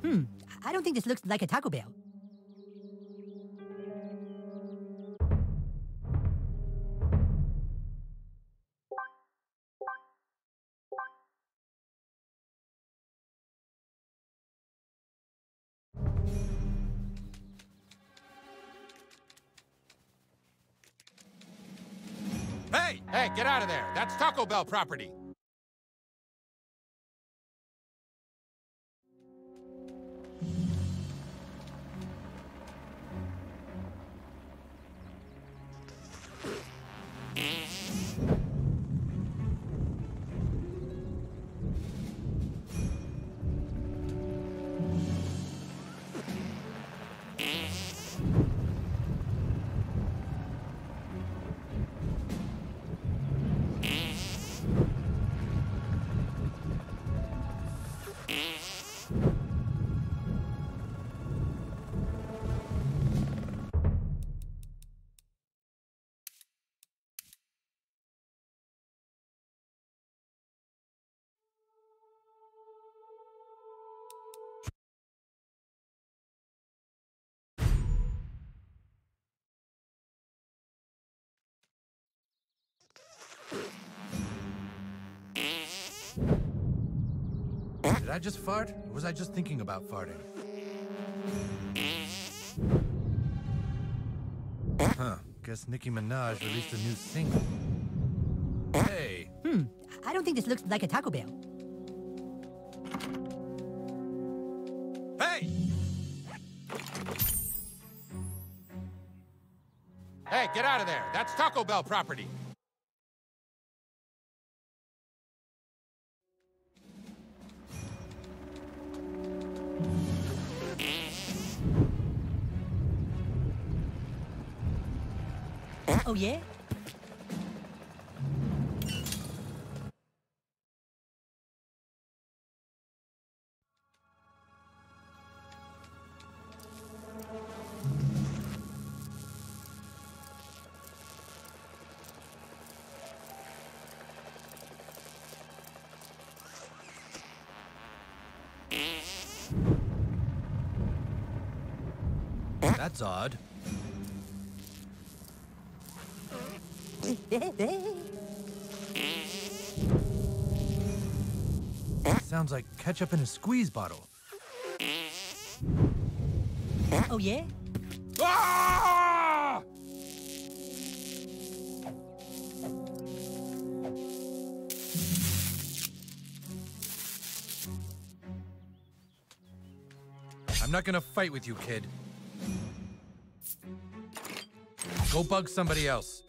I don't think this looks like a Taco Bell. Hey, get out of there! That's Taco Bell property! Did I just fart? Or was I just thinking about farting? Huh. Guess Nicki Minaj released a new single. Hey! I don't think this looks like a Taco Bell. Hey! Hey, get out of there! That's Taco Bell property! Oh, yeah? That's odd. Sounds like ketchup in a squeeze bottle. Oh, yeah? Ah! I'm not gonna fight with you, kid. Go bug somebody else.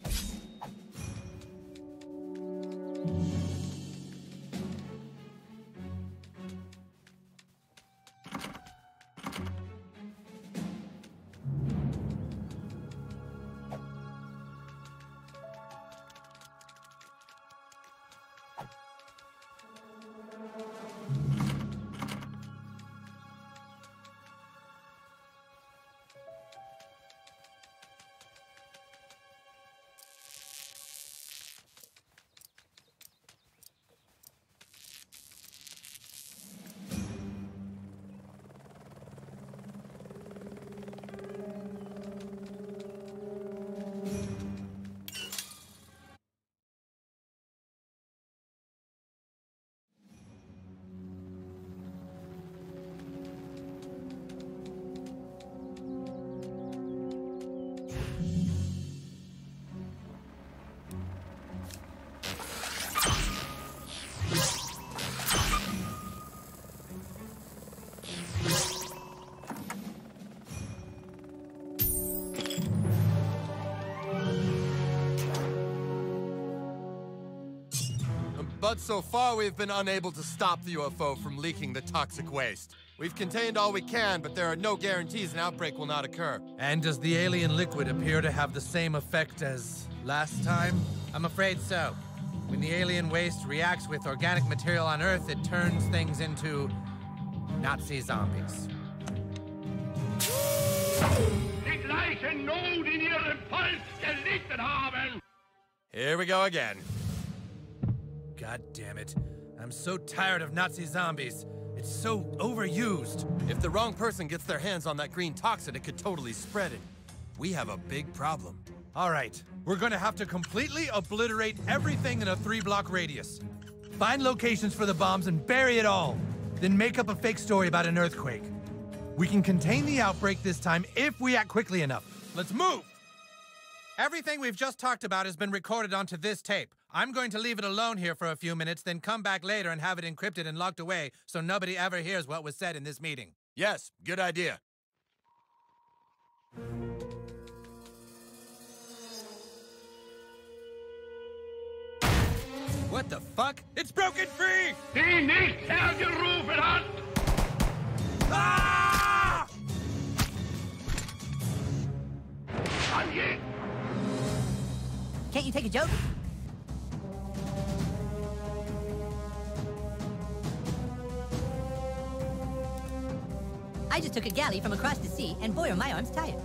But so far, we've been unable to stop the UFO from leaking the toxic waste. We've contained all we can, but there are no guarantees an outbreak will not occur. And does the alien liquid appear to have the same effect as last time? I'm afraid so. When the alien waste reacts with organic material on Earth, it turns things into Nazi zombies. Die gleichen Not in ihrem Volk gelitten haben! Here we go again. God damn it. I'm so tired of Nazi zombies. It It's so overused. If the wrong person gets their hands on that green toxin, it could totally spread it. We have a big problem. All right, we're gonna have to completely obliterate everything in a 3-block radius. Find locations for the bombs and bury it all. Then make up a fake story about an earthquake. We can contain the outbreak this time if we act quickly enough. Let's move! Everything we've just talked about has been recorded onto this tape. I'm going to leave it alone here for a few minutes, then come back later and have it encrypted and locked away so nobody ever hears what was said in this meeting. Yes, good idea. What the fuck? It's broken free! Die nicht hergerufen hast! Ah! Anje! Can't you take a joke? I just took a galley from across the sea, and boy are my arms tired.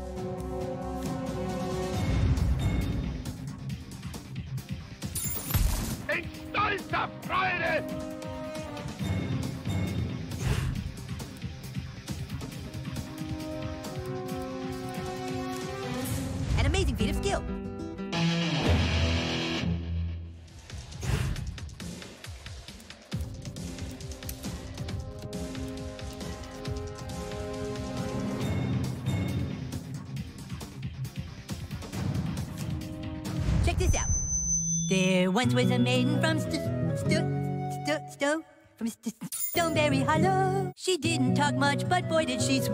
In stolzer Freude! An amazing feat of skill. Check this out. There once was a maiden from Stoneberry Hollow. She didn't talk much, but boy did she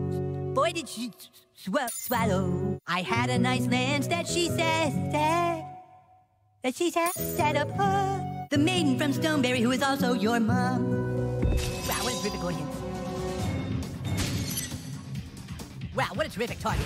swallow. I had a nice lance that she set up her. The maiden from Stoneberry, who is also your mom. Wow, what a terrific audience. Wow, what a terrific target.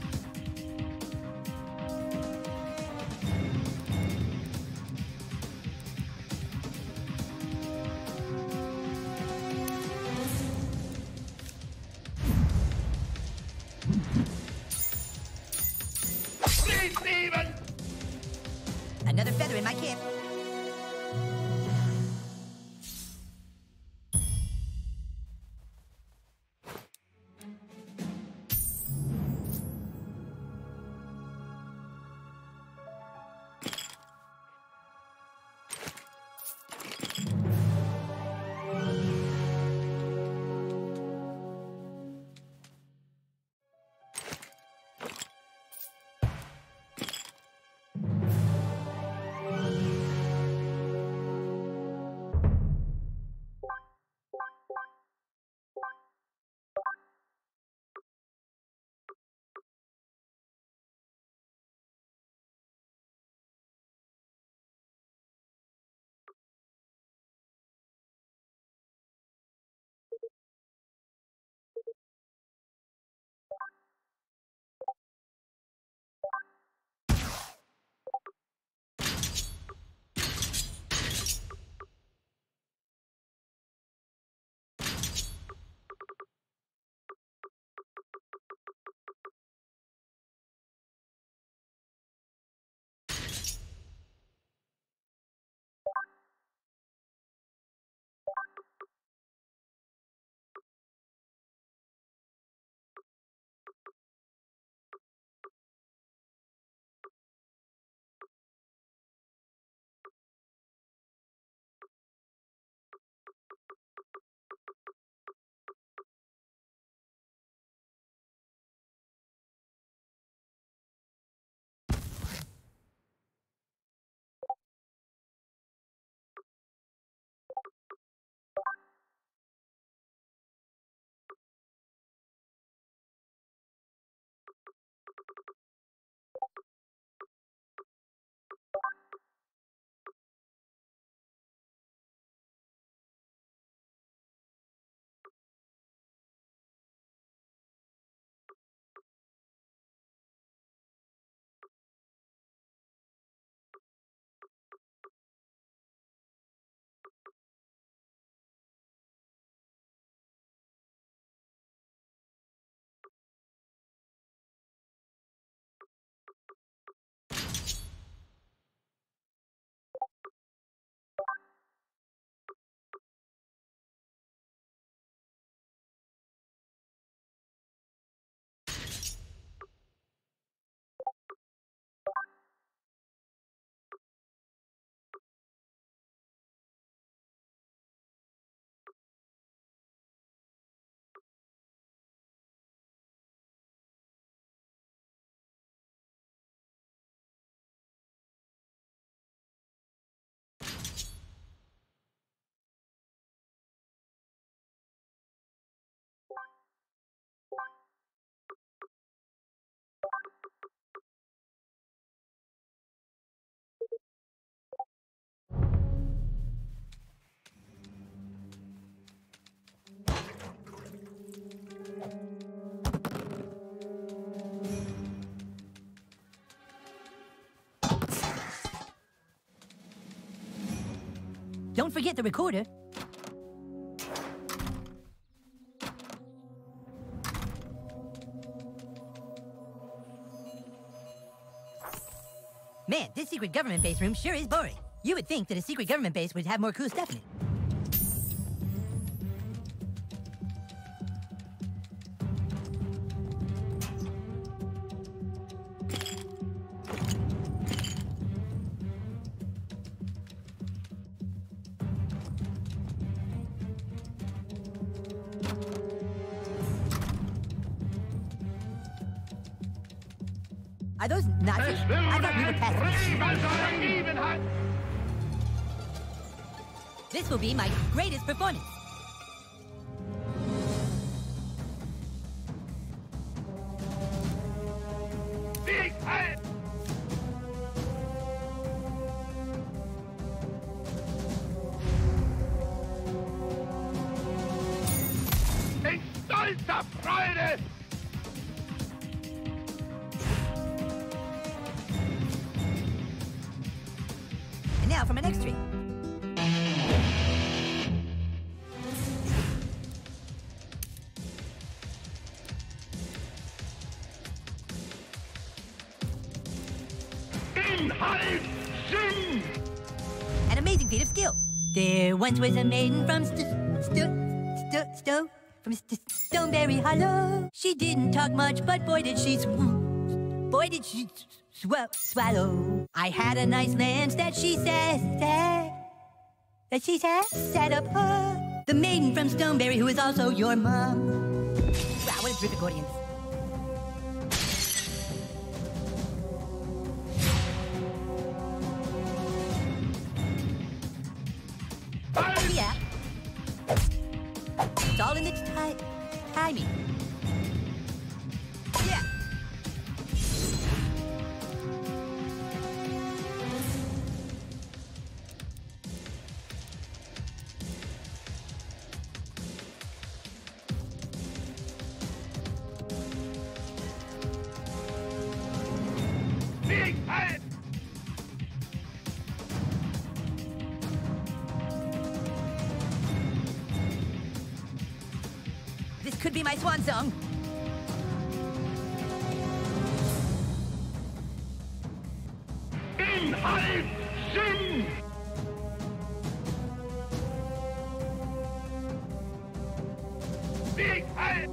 Steven! Another feather in my cap. Don't forget the recorder. Man, this secret government base room sure is boring. You would think that a secret government base would have more cool stuff in it. Are those Nazis? I thought we were past this will be my greatest performance. Ich stolzer Freude! And now for my next tree. Inhalt, Sinn! An amazing feat of skill. There once was a maiden from Stoneberry Hollow. She didn't talk much, but boy did she swallow. I had a nice lance that she set up her. The maiden from Stoneberry who is also your mom. Wow, what a terrific audience. Yeah. It's all in the timing. Yeah. Big Head! This could be my swan song. Inhalt, Sinn! Big Head!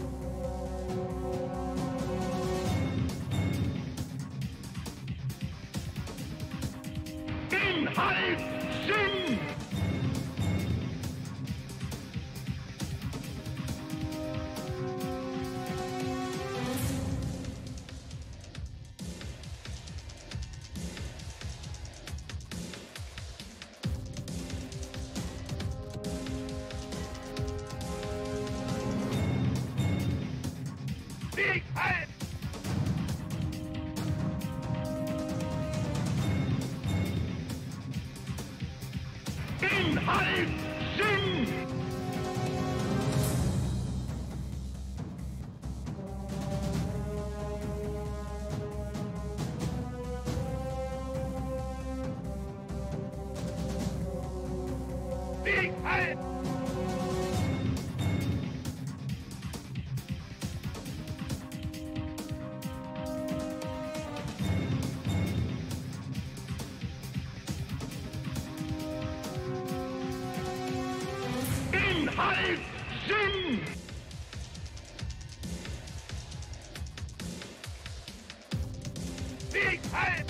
Inhalt, Sinn! Big Head! Inhalt, Sinn! Big Head! Inhalt, Sinn! Big Head!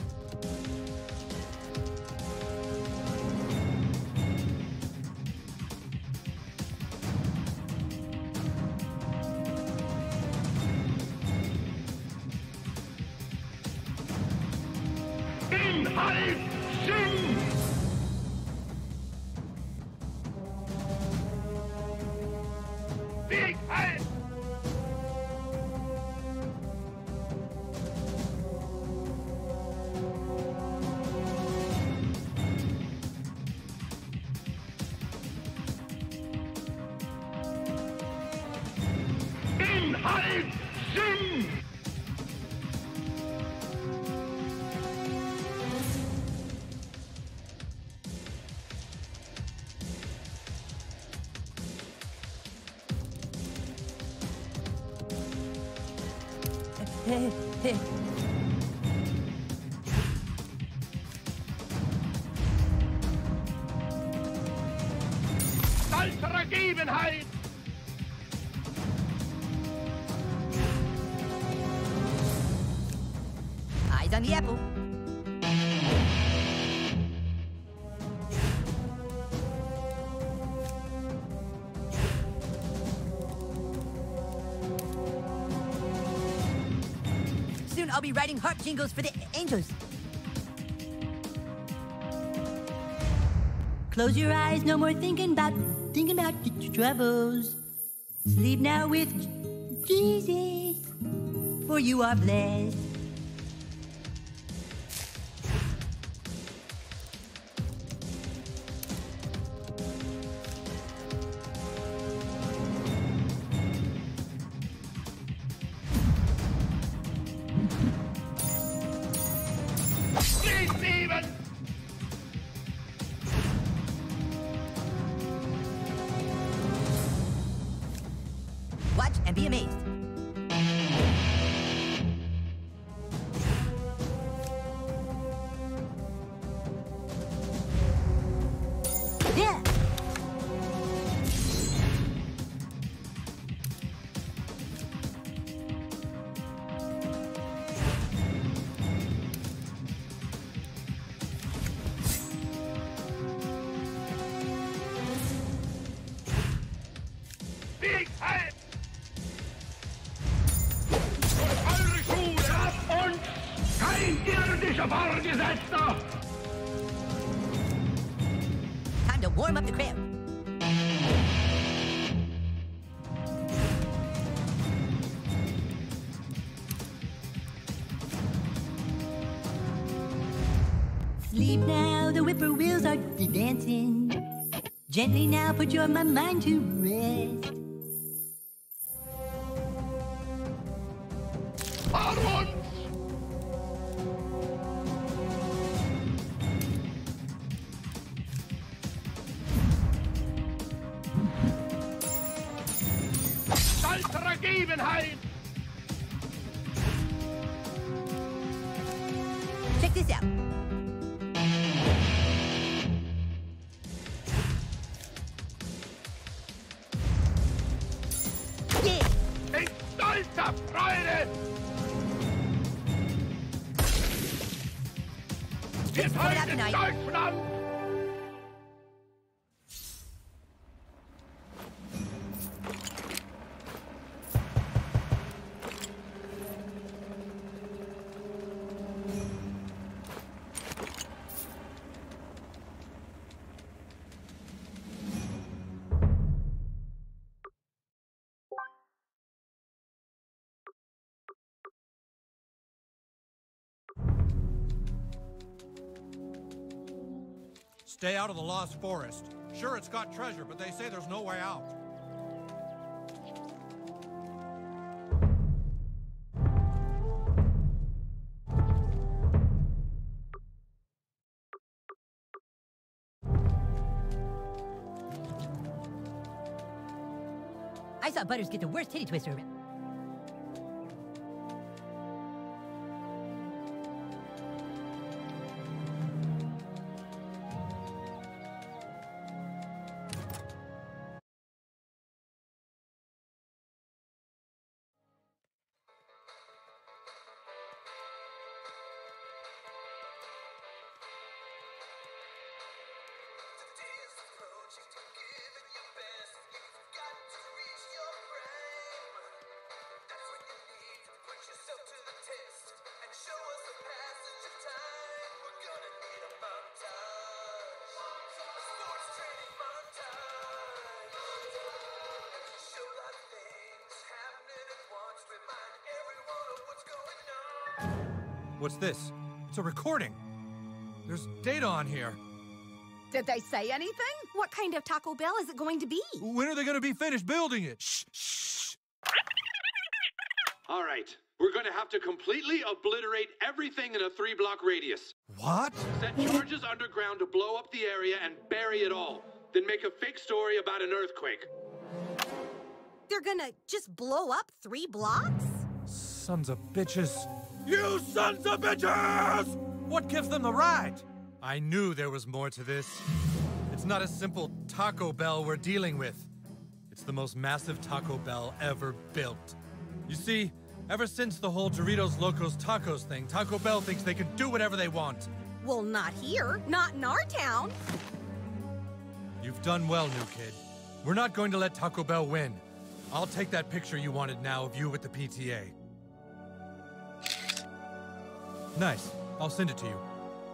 Inhalt, Sinn! Big Head! Inhalt, Sinn! Stolzerer Gebenheit! Eyes on the apple. Soon I'll be writing harp jingles for the angels. Close your eyes, no more thinking about your troubles. Sleep now with Jesus, for you are blessed. Steven! Watch and be amazed. Yeah! Big Head! Durch eure Schule ab und kein irdischer Vorgesetzter! Time to warm up the crowd. Sleep now, the whippoorwills are dancing. Gently now put your mind to rest. Armand! Stolzerer Gebenheit! Check this out. Yeah! In stolzer Freude! Wir Let's put it out teilen tonight. Deutschland! Stay out of the Lost Forest. Sure, it's got treasure, but they say there's no way out. I saw Butters get the worst titty twister. What's this? It's a recording. There's data on here. Did they say anything? What kind of Taco Bell is it going to be? When are they going to be finished building it? Shh, shh. All right, we're going to have to completely obliterate everything in a 3-block radius. What? Set charges underground to blow up the area and bury it all. Then make a fake story about an earthquake. They're gonna just blow up 3 blocks? sons of bitches. You sons of bitches! What gives them the right? I knew there was more to this. It's not a simple Taco Bell we're dealing with. It's the most massive Taco Bell ever built. You see, ever since the whole Doritos Locos Tacos thing, Taco Bell thinks they can do whatever they want. Well, not here. Not in our town. You've done well, new kid. We're not going to let Taco Bell win. I'll take that picture you wanted now of you with the PTA. Nice. I'll send it to you.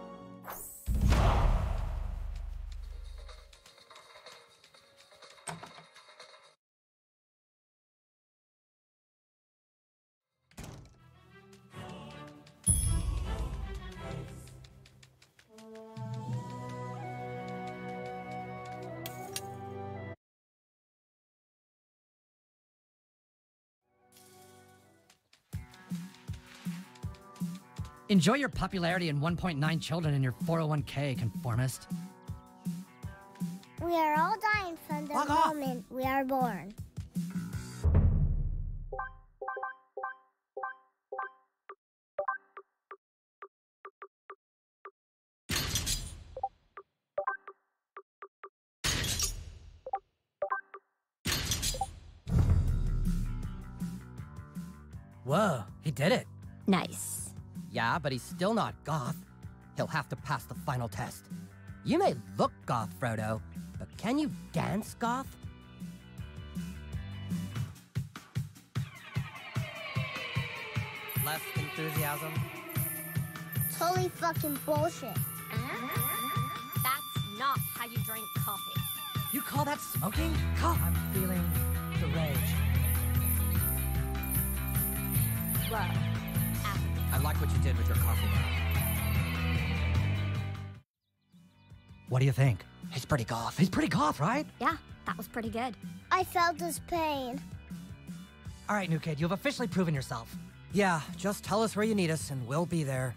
Enjoy your popularity and 1.9 children in your 401k, conformist. We are all dying from the moment we are born. Whoa, he did it. Nice. Yeah, but he's still not goth. He'll have to pass the final test. You may look goth, Frodo, but can you dance goth? Less enthusiasm? Totally fucking bullshit. That's not how you drink coffee. You call that smoking? I'm feeling the rage. Whoa. I like what you did with your coffee. What do you think? He's pretty goth. He's pretty goth, right? Yeah, that was pretty good. I felt his pain. All right, new kid, you've officially proven yourself. Yeah, just tell us where you need us and we'll be there.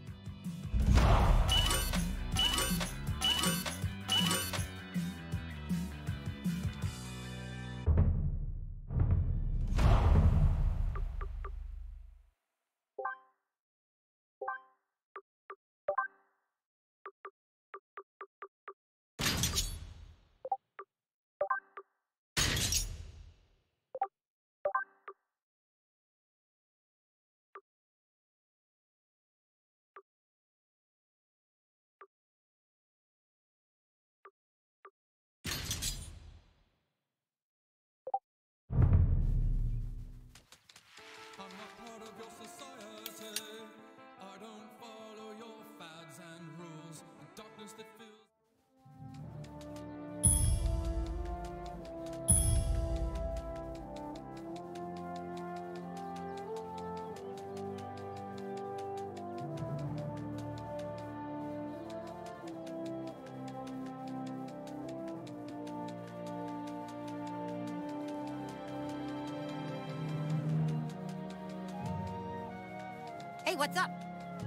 Hey, what's up?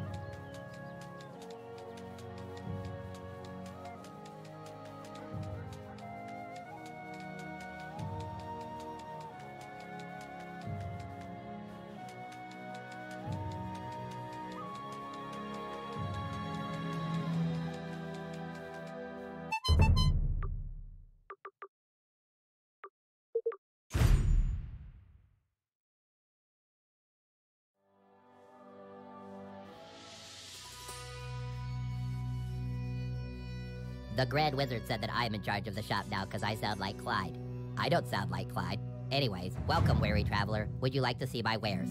The Grand Wizard said that I am in charge of the shop now because I sound like Clyde. I don't sound like Clyde. Anyways, welcome, wary traveler. Would you like to see my wares?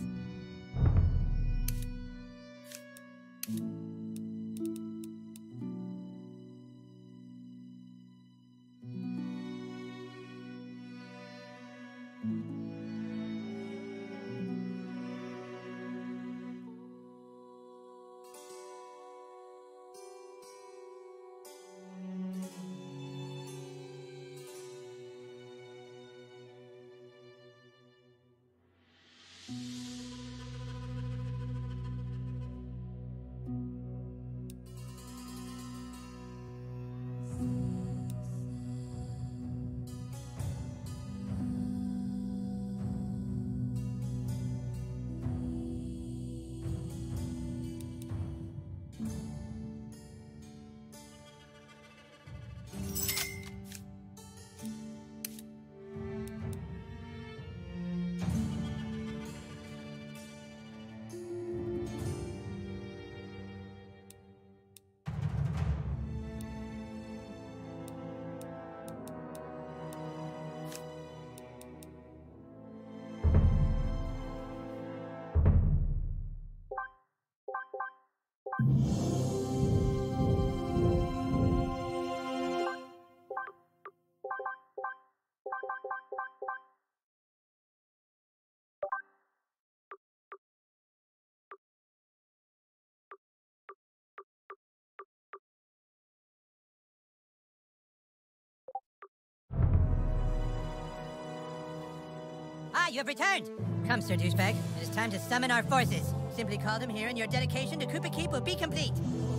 you have returned. Come, Sir Douchebag. It is time to summon our forces. Simply call them here and your dedication to Koopa Keep will be complete.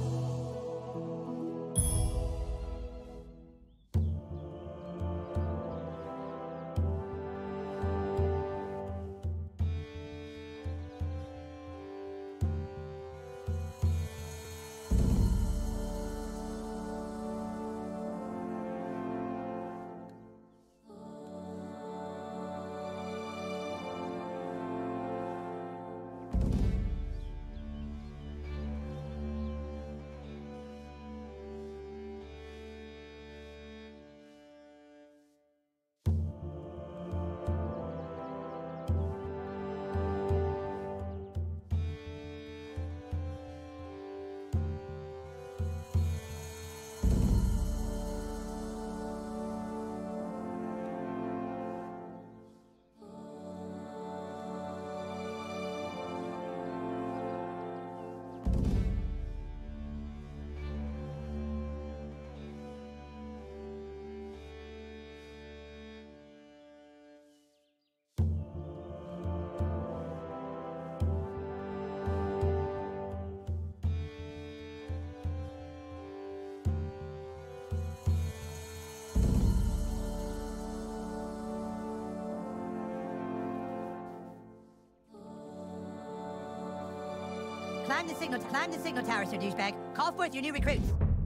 Climb the signal tower, Sir Douchebag. Call forth your new recruits.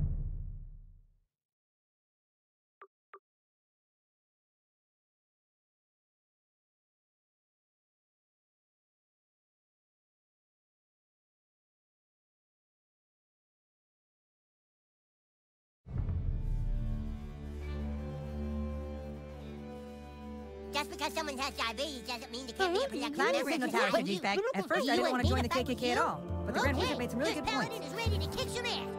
Just because someone has diabetes doesn't mean they can't be a productive Climb the member signal of tower, Sir society. Douchebag. At first, I didn't want to join the KKK at all, but the Grand Wizard made some really good This points. paladin is ready to kick some ass.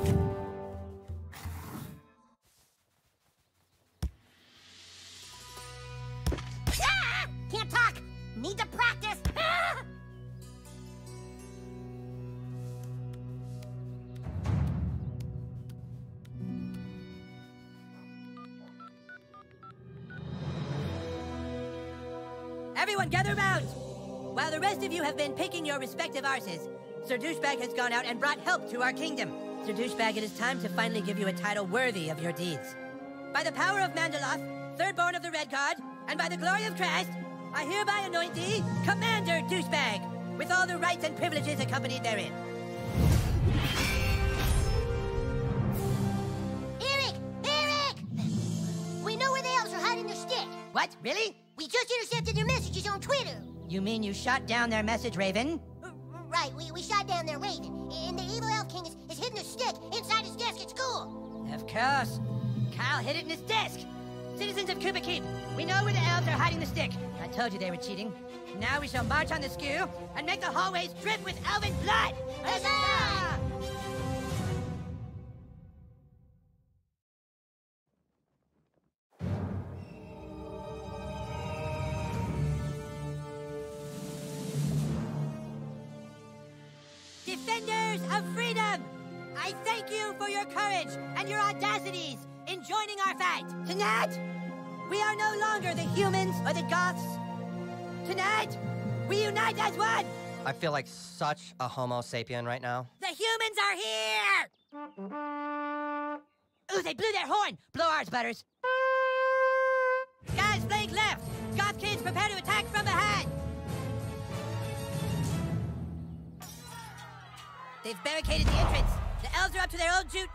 Ah! Can't talk. Need to practice. Ah! Everyone gather round! While the rest of you have been picking your respective arses, Sir Douchebag has gone out and brought help to our kingdom. Sir Douchebag, it is time to finally give you a title worthy of your deeds. By the power of Mandaloth, third born of the Red Guard, and by the glory of Christ, I hereby anoint thee Commander Douchebag, with all the rights and privileges accompanied therein. Eric! Eric! We know where the elves are hiding their stick. What? Really? We just intercepted their messages on Twitter. You mean you shot down their message, Raven? Right, we shot down their raven, and the evil elf king is hidden a stick inside his desk at school. Of course. Kyle hid it in his desk. Citizens of Koopa Keep, we know where the elves are hiding the stick. I told you they were cheating. Now we shall march on the skew and make the hallways drip with elven blood. Huzzah! Defenders of freedom! I thank you for your courage and your audacities in joining our fight. Tonight, we are no longer the humans or the goths. Tonight, we unite as one! I feel like such a homo sapien right now. The humans are here! Ooh, they blew their horn! Blow ours, Butters. Guys, flank left! Goth kids, prepare to attack from behind! They've barricaded the entrance. The elves are up to their old jude.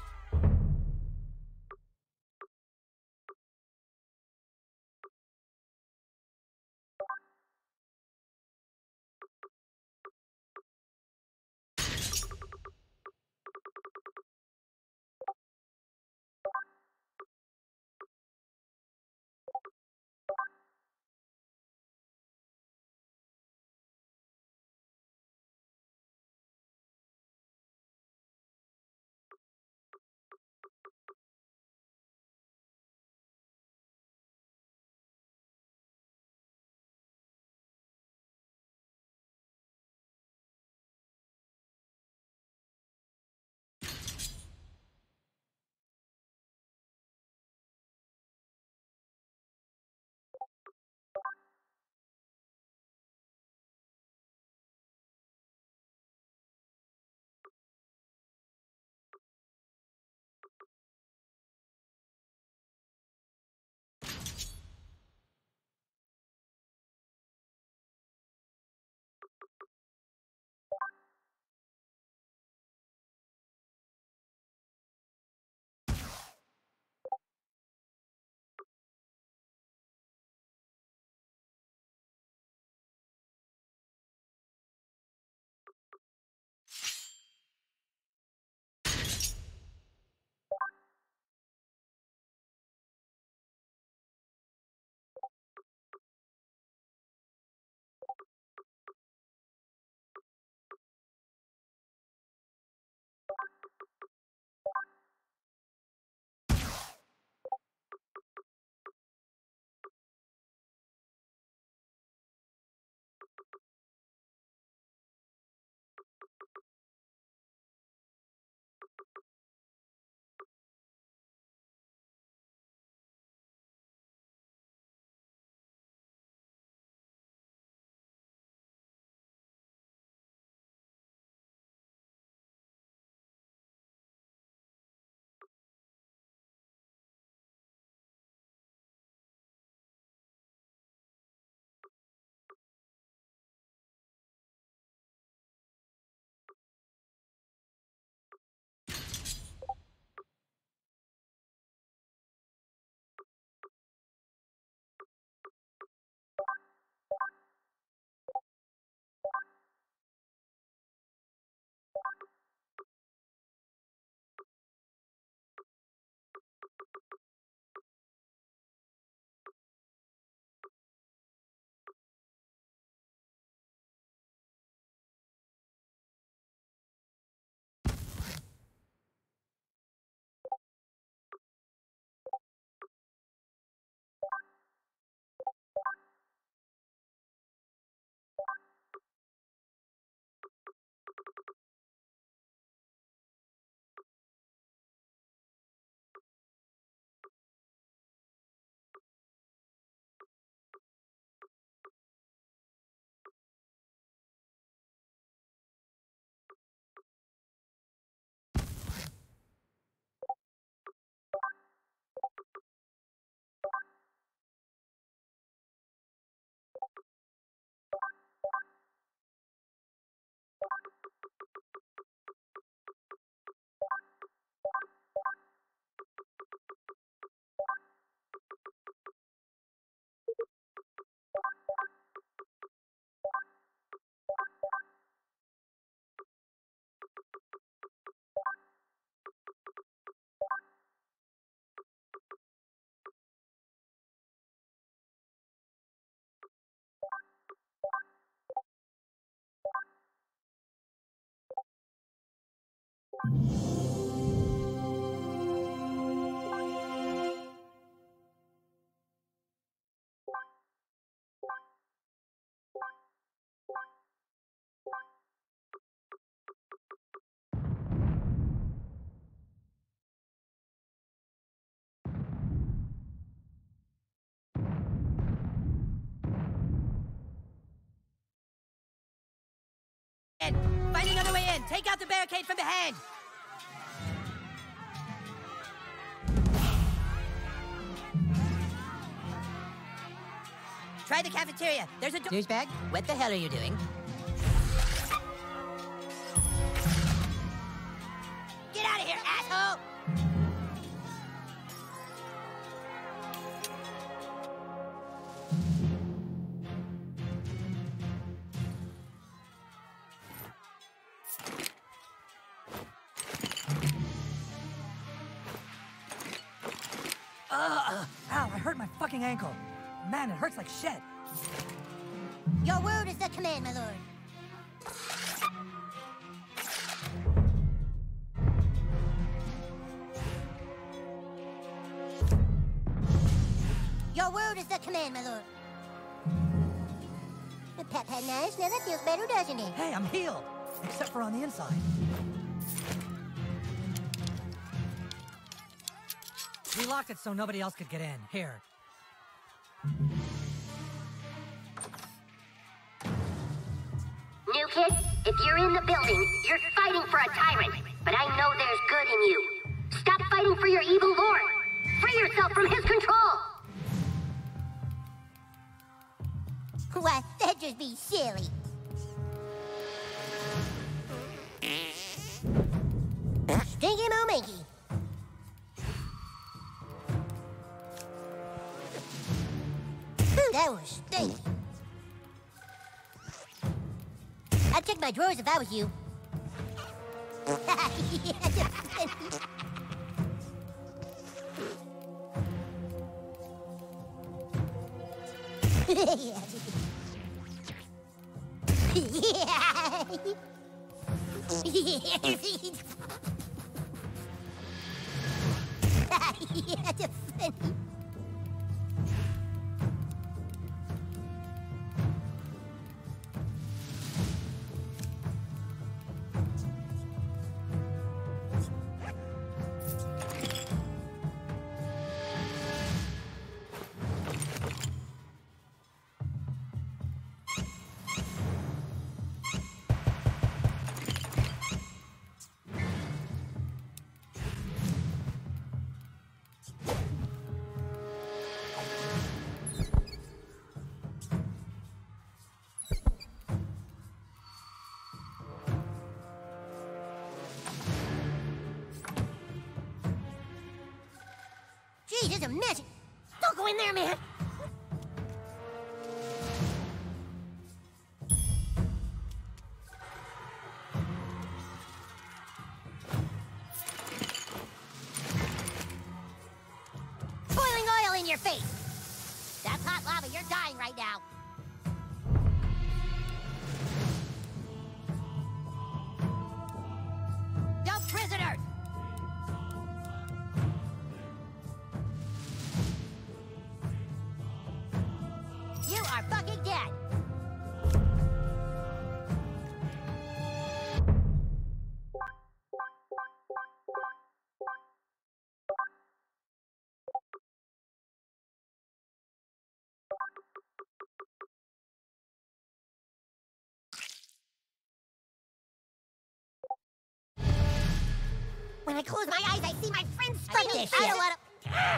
Find another way in. Take out the barricade from behind. Try the cafeteria. There's a douchebag. What the hell are you doing? Get out of here, asshole! Ow, I hurt my fucking ankle. Man, it hurts like shit. Your word is the command, my lord. Your word is the command, my lord. Pat, pat, nice. Now that feels better, doesn't it? Hey, I'm healed. Except for on the inside. We locked it so nobody else could get in. Here. New kid, if you're in the building, you're fighting for a tyrant. But I know there's good in you. Stop fighting for your evil lord. Free yourself from his control. Why, that'd just be silly. Stinky Mo Minky. That was stinky. I'd check my drawers if I was you. Yeah. That's funny. Jeez, it's a mess. Don't go in there, man. Boiling oil in your face. That's hot lava. You're dying right now. No prisoners. You are fucking dead! When I close my eyes, I see my friends screaming. I don't want to...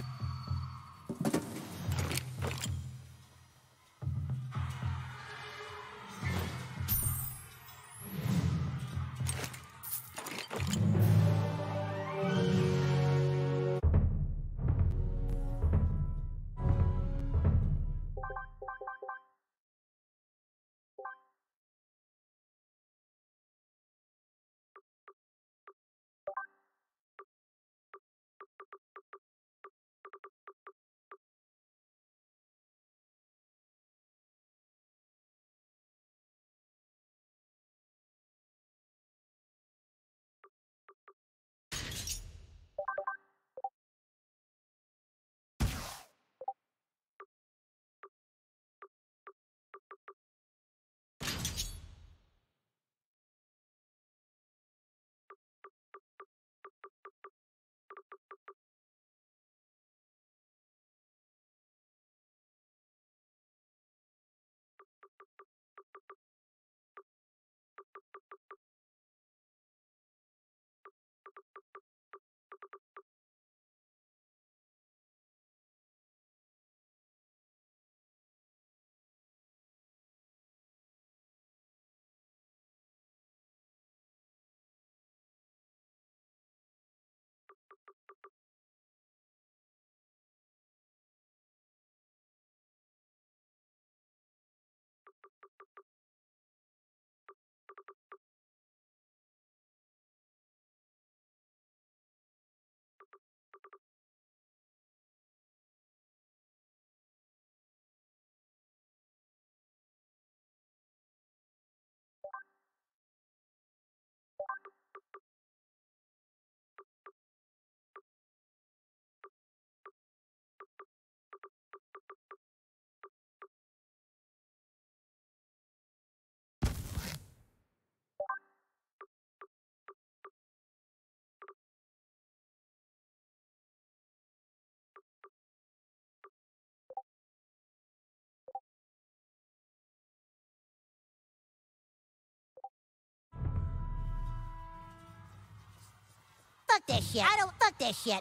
fuck this shit. I don't fuck this shit.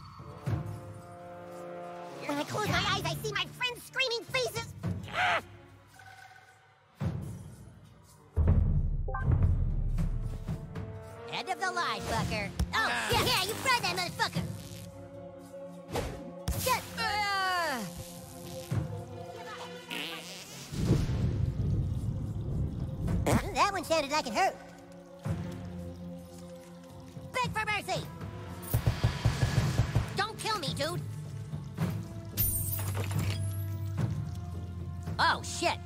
When I close my eyes, I see my friends' screaming faces. End of the line, fucker. Oh, shit. Yeah, you fried that motherfucker. Shit. That one sounded like it hurt. Beg for mercy! Don't kill me, dude! Oh, shit!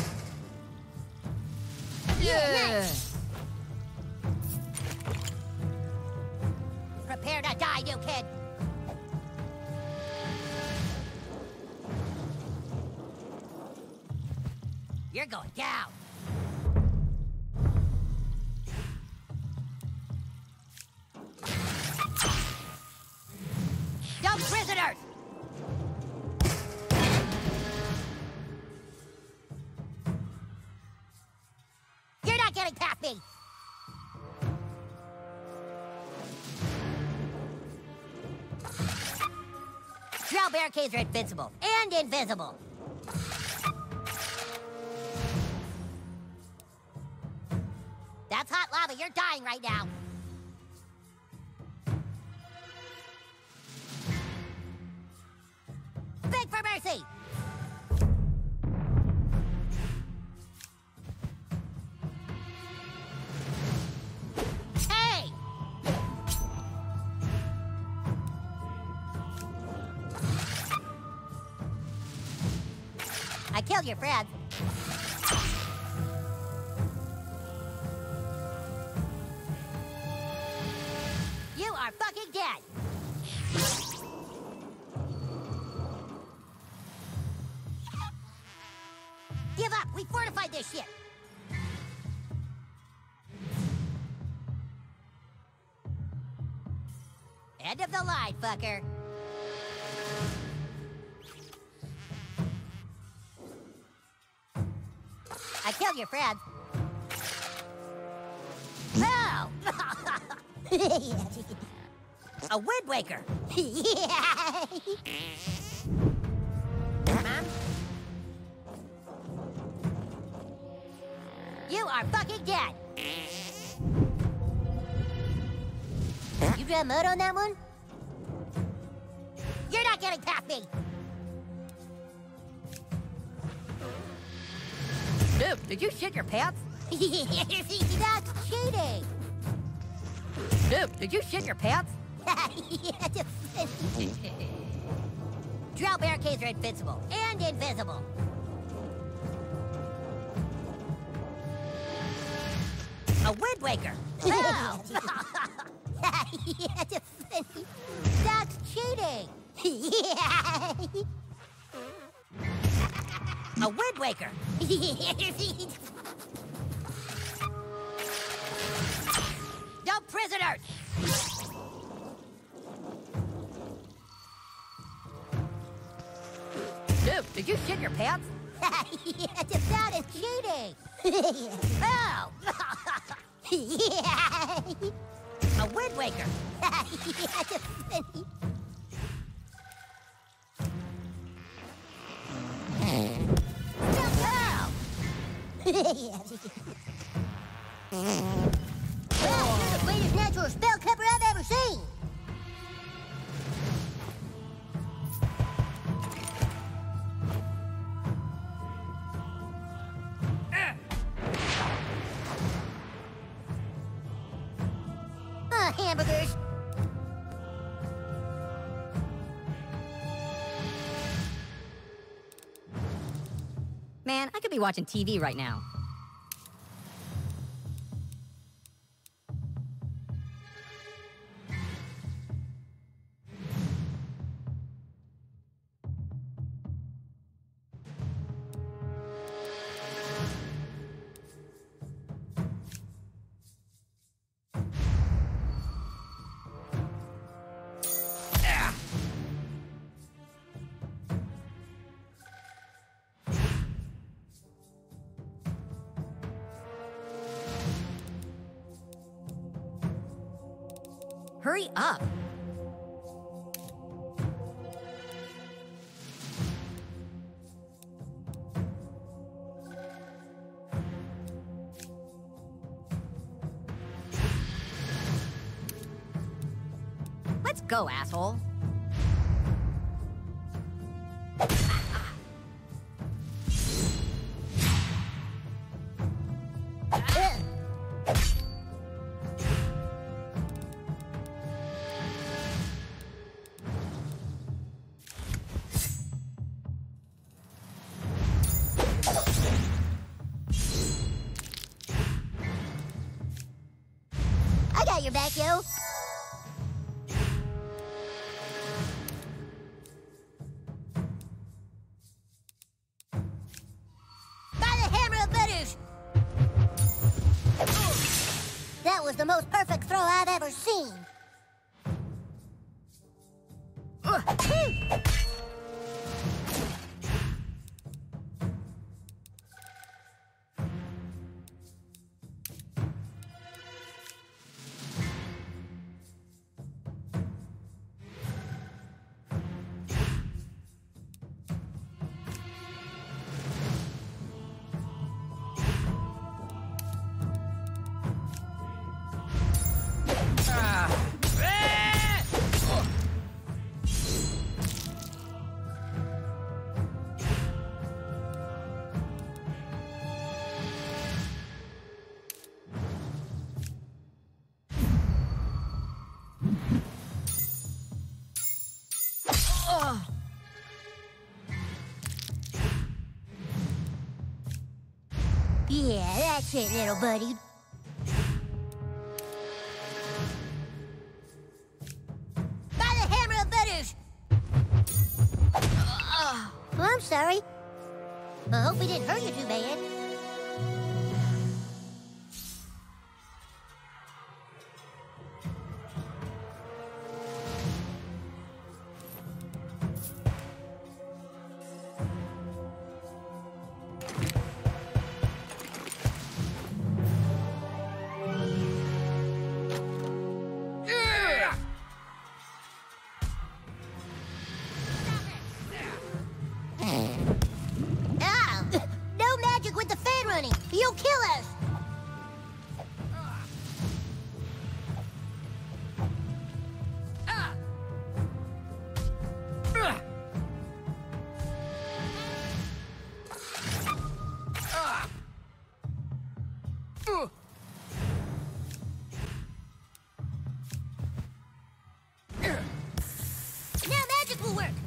Yeah! Nice. Prepare to die, you kid! You're going down! No prisoners! You're not getting past me! Drow barricades are invincible and invisible. That's hot lava. You're dying right now. Beg for mercy! Hey! I killed your friend. You are fucking dead! Give up! We fortified this shit! End of the line, fucker. I killed your friend. Oh! A Wind Waker! Yeah! Mom? You are fucking dead! You got mud on that one? You're not getting past me! Dude, did you shit your pants? That's cheating! Dude, did you shit your pants? Drow barricades are invincible and invisible. A Wind Waker! Oh. That's cheating! A Wind Waker! No prisoners! Dude, did you shit your pants? That is cheating! Oh! A Wind Waker! Wow, you're the greatest natural spell cover I've ever seen! Hamburgers! Man, I could be watching TV right now. Hurry up. Let's go, asshole. I got your back, yo. By the hammer of British! That was the most perfect throw I've ever seen. Yeah, that's it, little buddy. By the hammer of British! Well, I'm sorry. I hope we didn't hurt you too bad. You'll kill us! Now magic will work!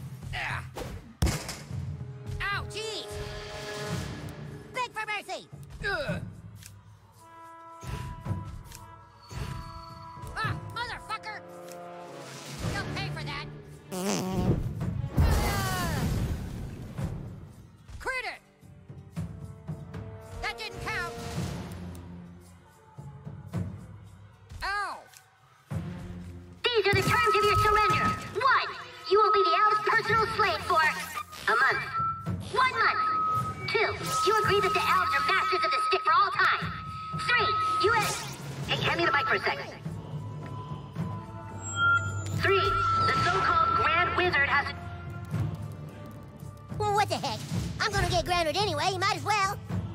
Ow, jeez! Beg for mercy! Ah, motherfucker! You'll pay for that! Crit it! That didn't count! Ow! These are the terms of your surrender. 1. You will be the Owl's personal slave for a month. 1 month. 2. You agree that the Owls are masters of the stick for all time. 3. You have... Hey, hand me the mic for a second. 3. The so-called Grand Wizard has... Well, what the heck? I'm gonna get grounded anyway, might as well.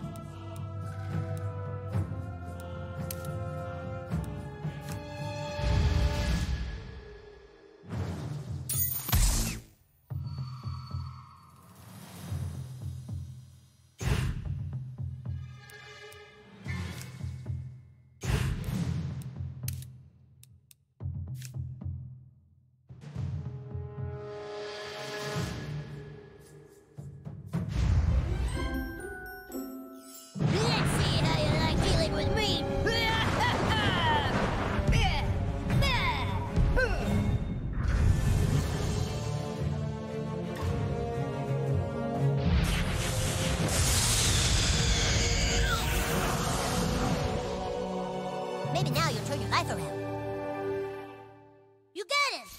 Maybe now you'll turn your life around. You got it!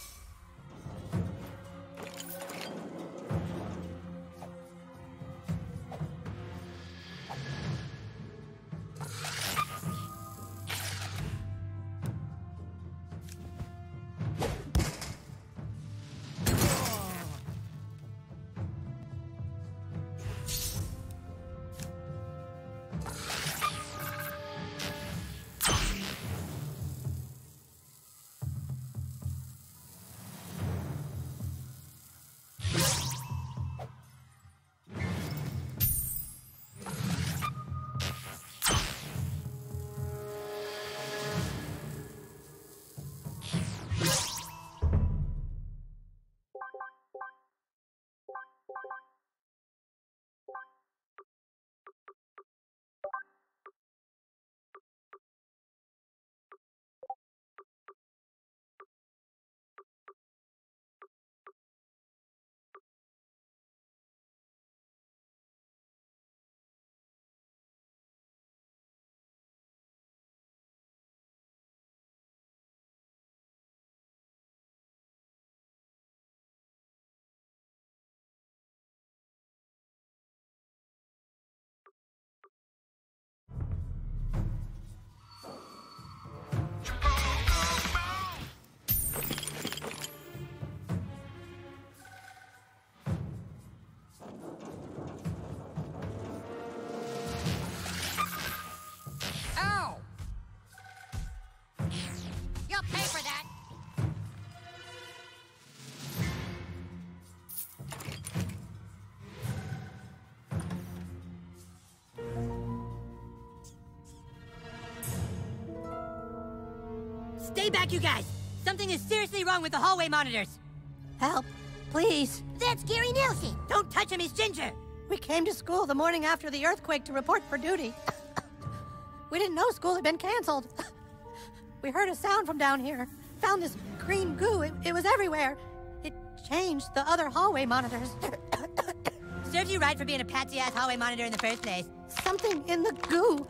Stay back, you guys! Something is seriously wrong with the hallway monitors. Help, please. That's Gary Nelson. Don't touch him, he's Ginger. We came to school the morning after the earthquake to report for duty. We didn't know school had been canceled. We heard a sound from down here. Found this green goo. It was everywhere. It changed the other hallway monitors. Serves you right for being a patsy-ass hallway monitor in the first place. Something in the goo.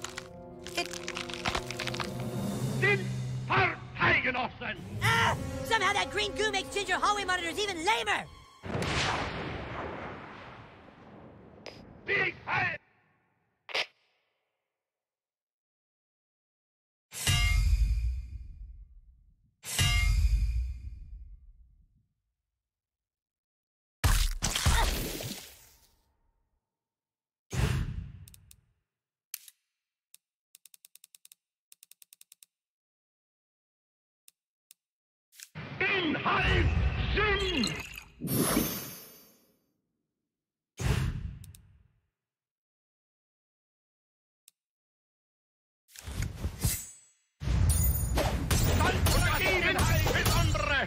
Den Parteigenossen! Ah! Somehow that green goo makes Ginger hallway monitors even lamer! Big Head! Inhalt Sinn! Vergebenheit für andere!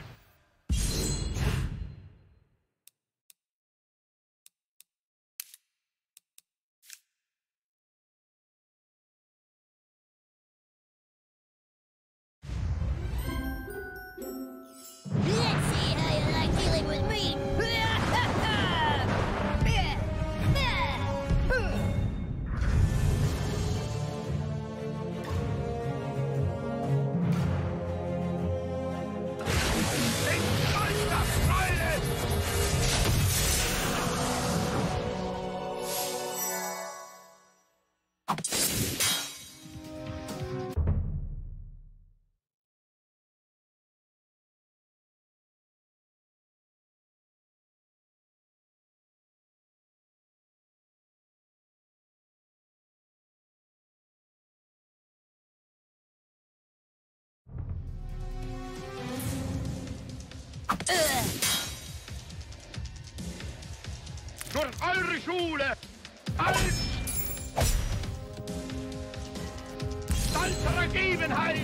Let's see how you like dealing with me. Durch eure Schule! Als Salzergebenheit!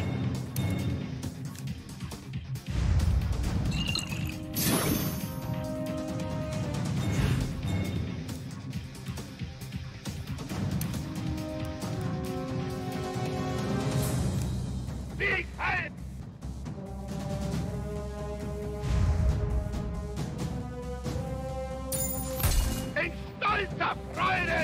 Big Head! In stolzer Freude!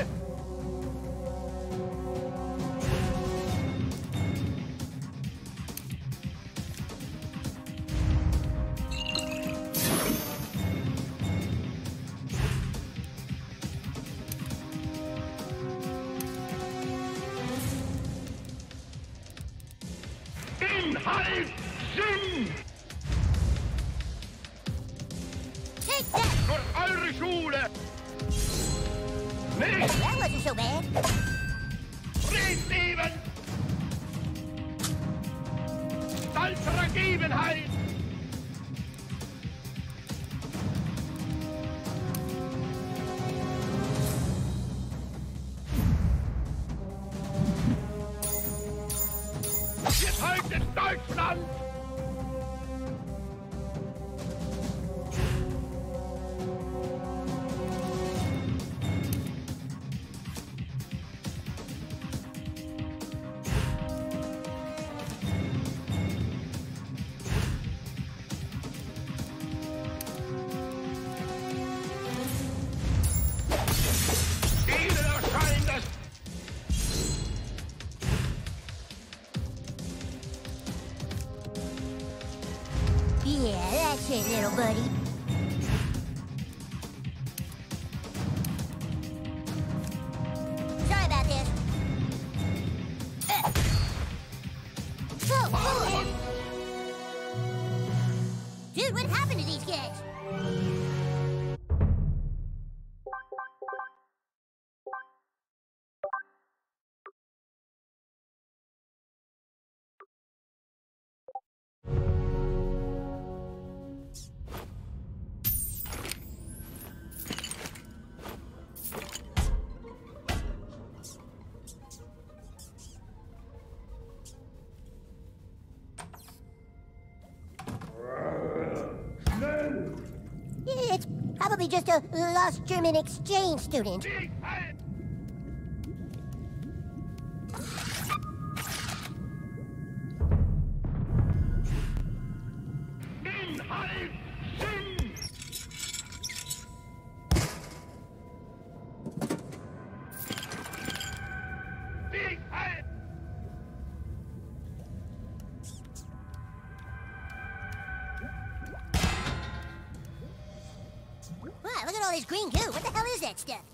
Inhalt Sinn! Take that! Durch eure Schule! Nicht! That wasn't so bad. Friedleben! Salzergebenheit! Geteiltes Deutschland! Ihnen erscheint es! Yeah, that's it, little buddy. Sorry about this. Oh, dude, what happened to these guys? really just a lost German exchange student. Wow, look at all this green goo. What the hell is that stuff?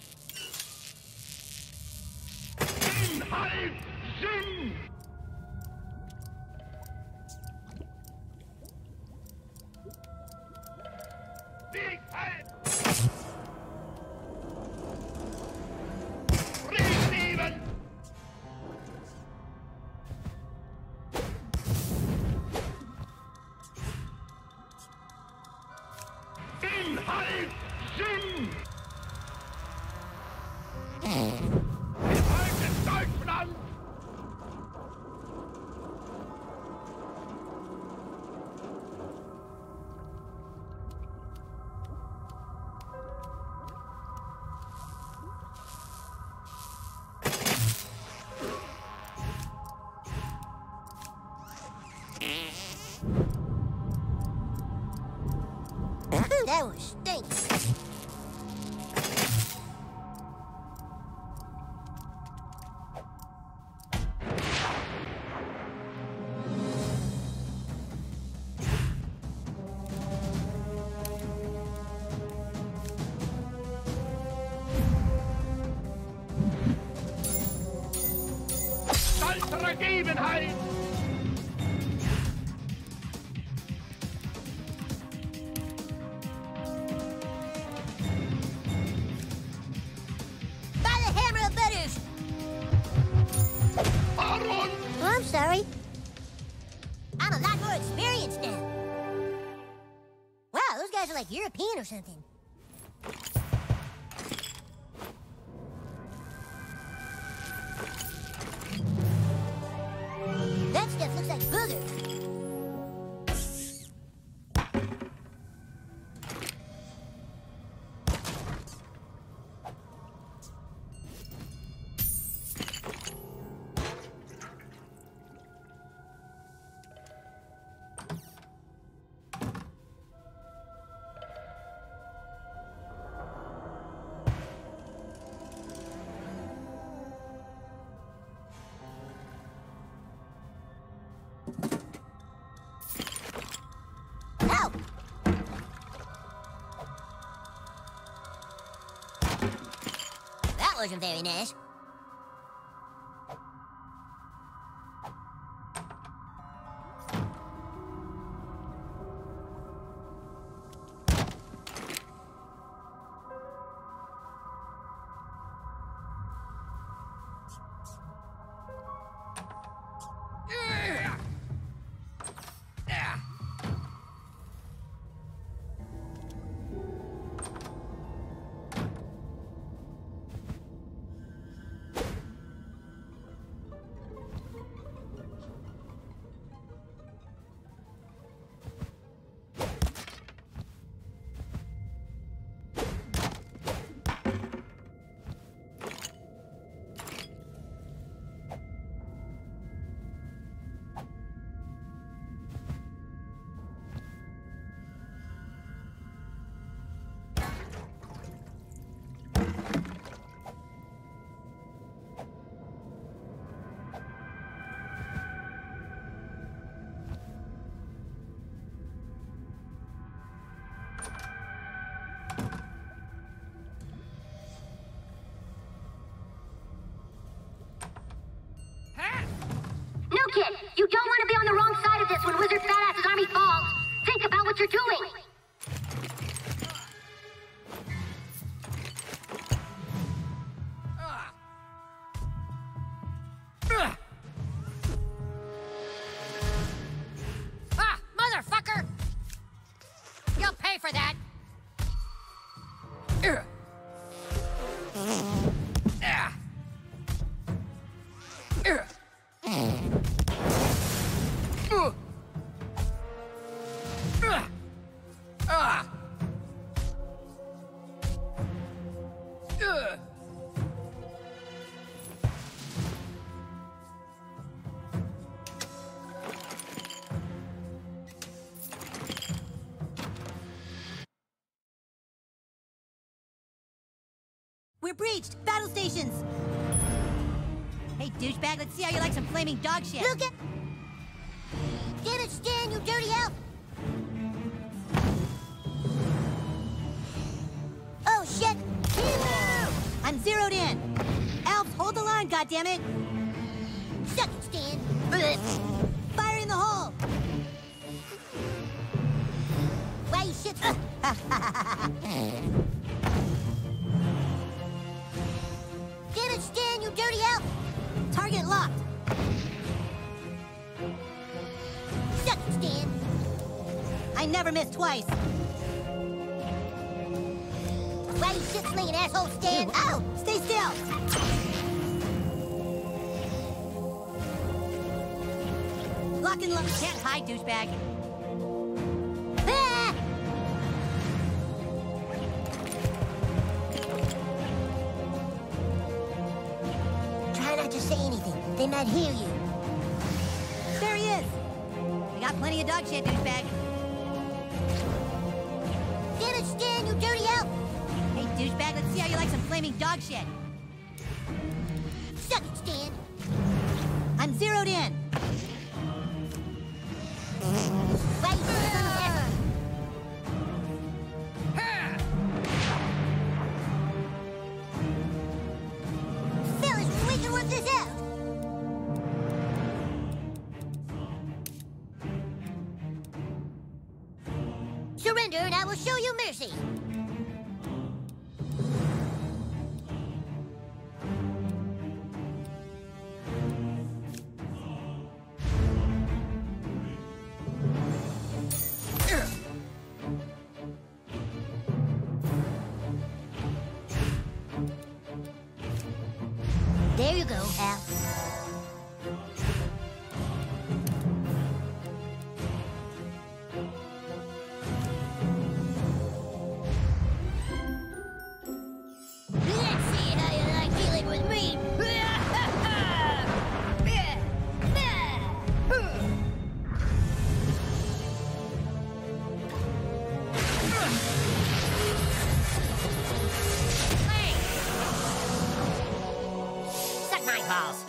That was stinky. Gegebenheit! By the hammer of butters! Oh, I'm sorry. I'm a lot more experienced now. Wow, those guys are like European or something. That stuff looks like booger. Help! That wasn't very nice. No, kid, you don't want to be on the wrong side of this when Wizard Fatass's army falls. Think about what you're doing. Ah, motherfucker! You'll pay for that. We're breached! Battle stations! Hey, douchebag, let's see how you like some flaming dog shit. Look at... Damn it, Stan, you dirty elf! Oh, shit! I'm zeroed in! Elves, hold the line, goddammit! Suck it, Stan! Fire in the hole! Why you shit? Damn it, Stan, you dirty elf! Target locked! Suck it, Stan! I never miss twice! Why you shit-slinging asshole, Stan? Ow! Stay still! Lock and load. Can't hide, douchebag. Ah! Try not to say anything. They might hear you. There he is! We got plenty of dog shit, douchebag. Damn it, Stan, you dirty elf! Hey, douchebag, let's see how you like some flaming dog shit. Suck it, Stan! I'm zeroed in! Why you Fellas, we can work this out! Surrender and I will show you mercy! There you go, Al. Let's see how you like dealing with me. Suck my balls.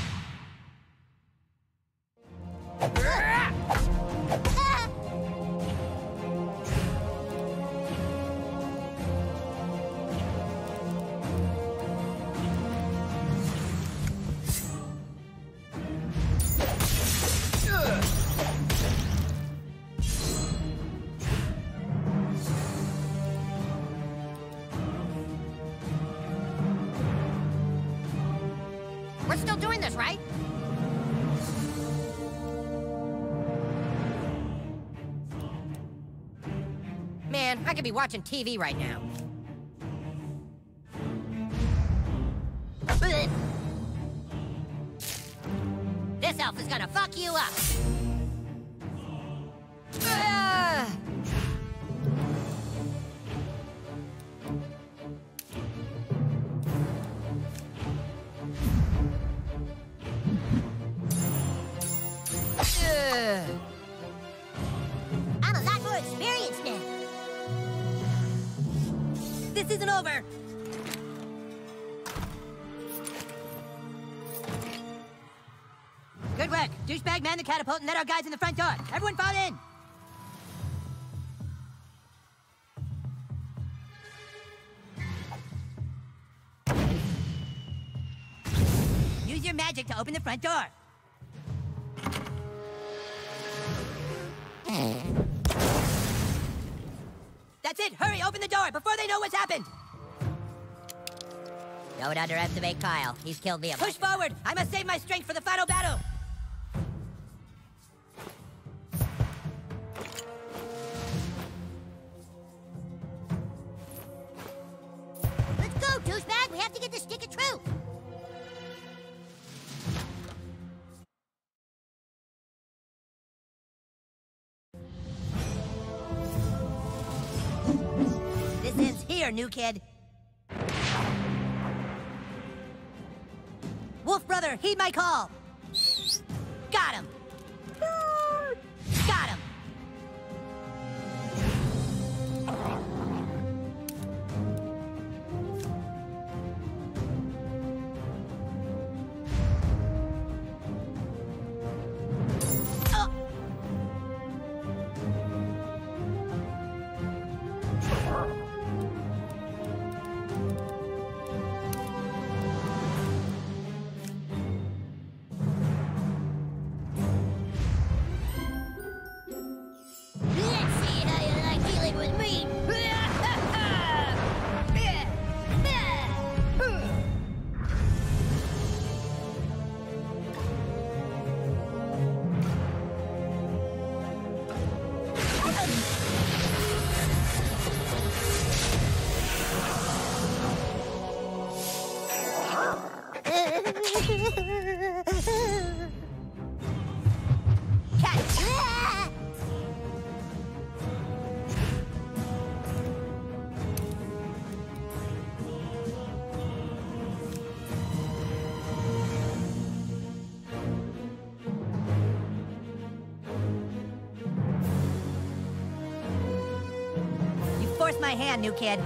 We're still doing this, right? Man, I could be watching TV right now. This elf is gonna fuck you up. I'm a lot more experienced now. This isn't over! Good work! Douchebag, man the catapult and let our guys in the front door! Everyone fall in! Use your magic to open the front door! That's it! Hurry, open the door before they know what's happened! Don't underestimate Kyle. He's killed me a bunch. Push forward! I must save my strength for the final battle! Let's go, douchebag! We have to get the stick of truth! This ends here, new kid. Wolf brother, heed my call. Got him. Got him. Force my hand, new kid.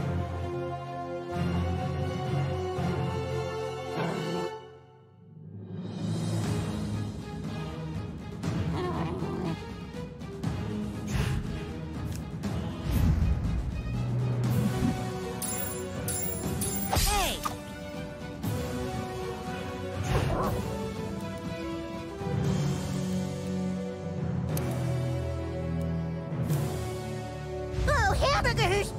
Hey! Oh, hamburgers!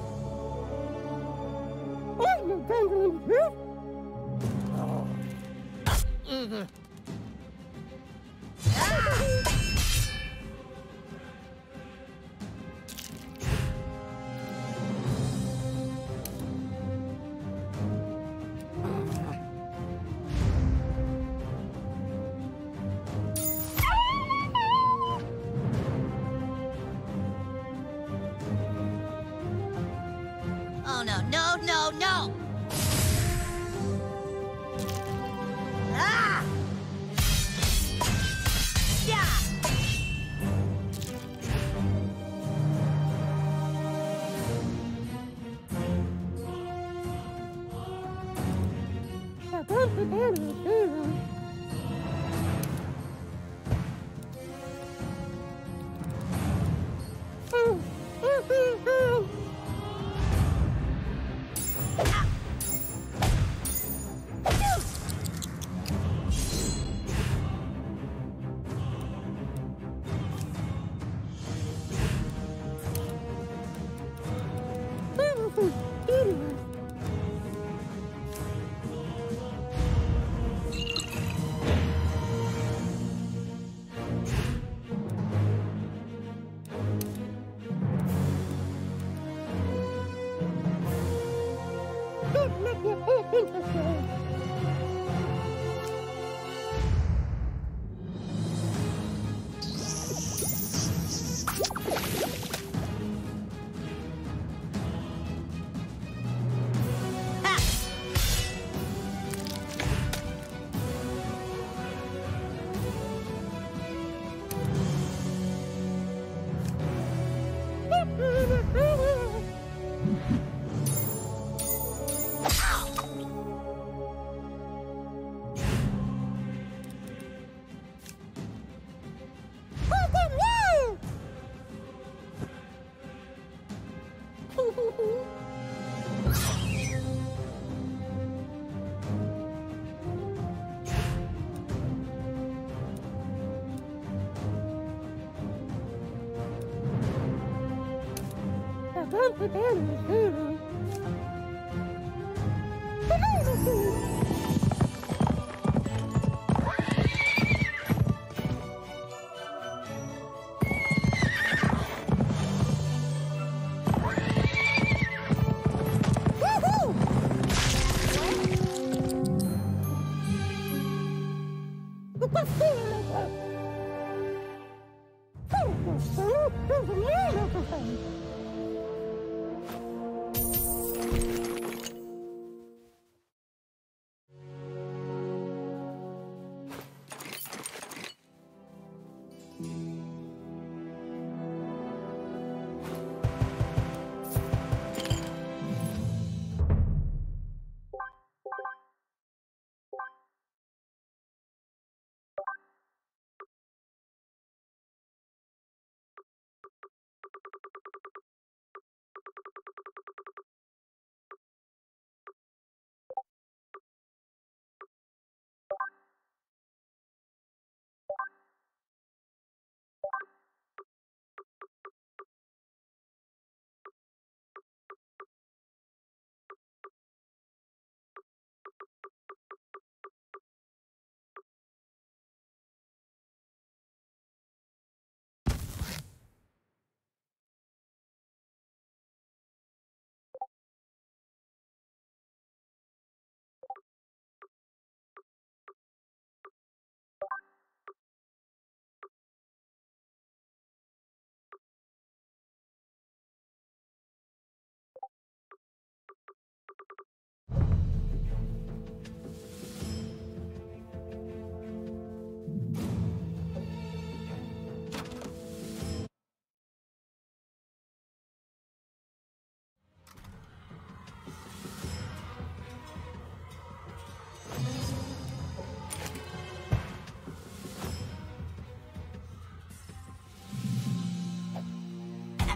Oh no, no, no, no! Ah! Yeah!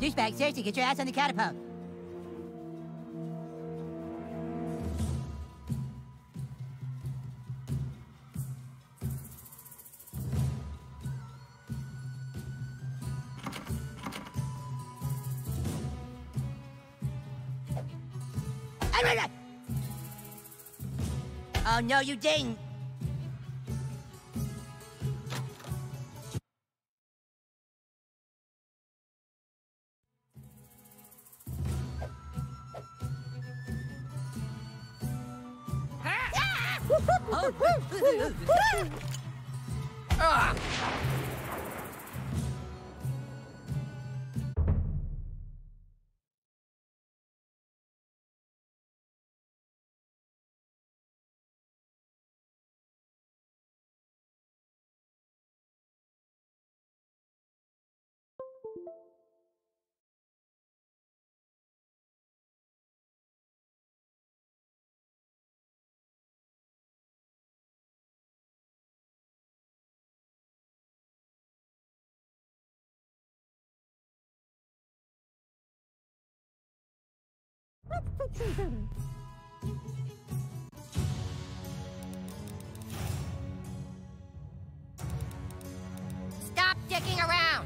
Douchebag, seriously, get your ass on the catapult. Oh, no, you didn't. Stop dicking around!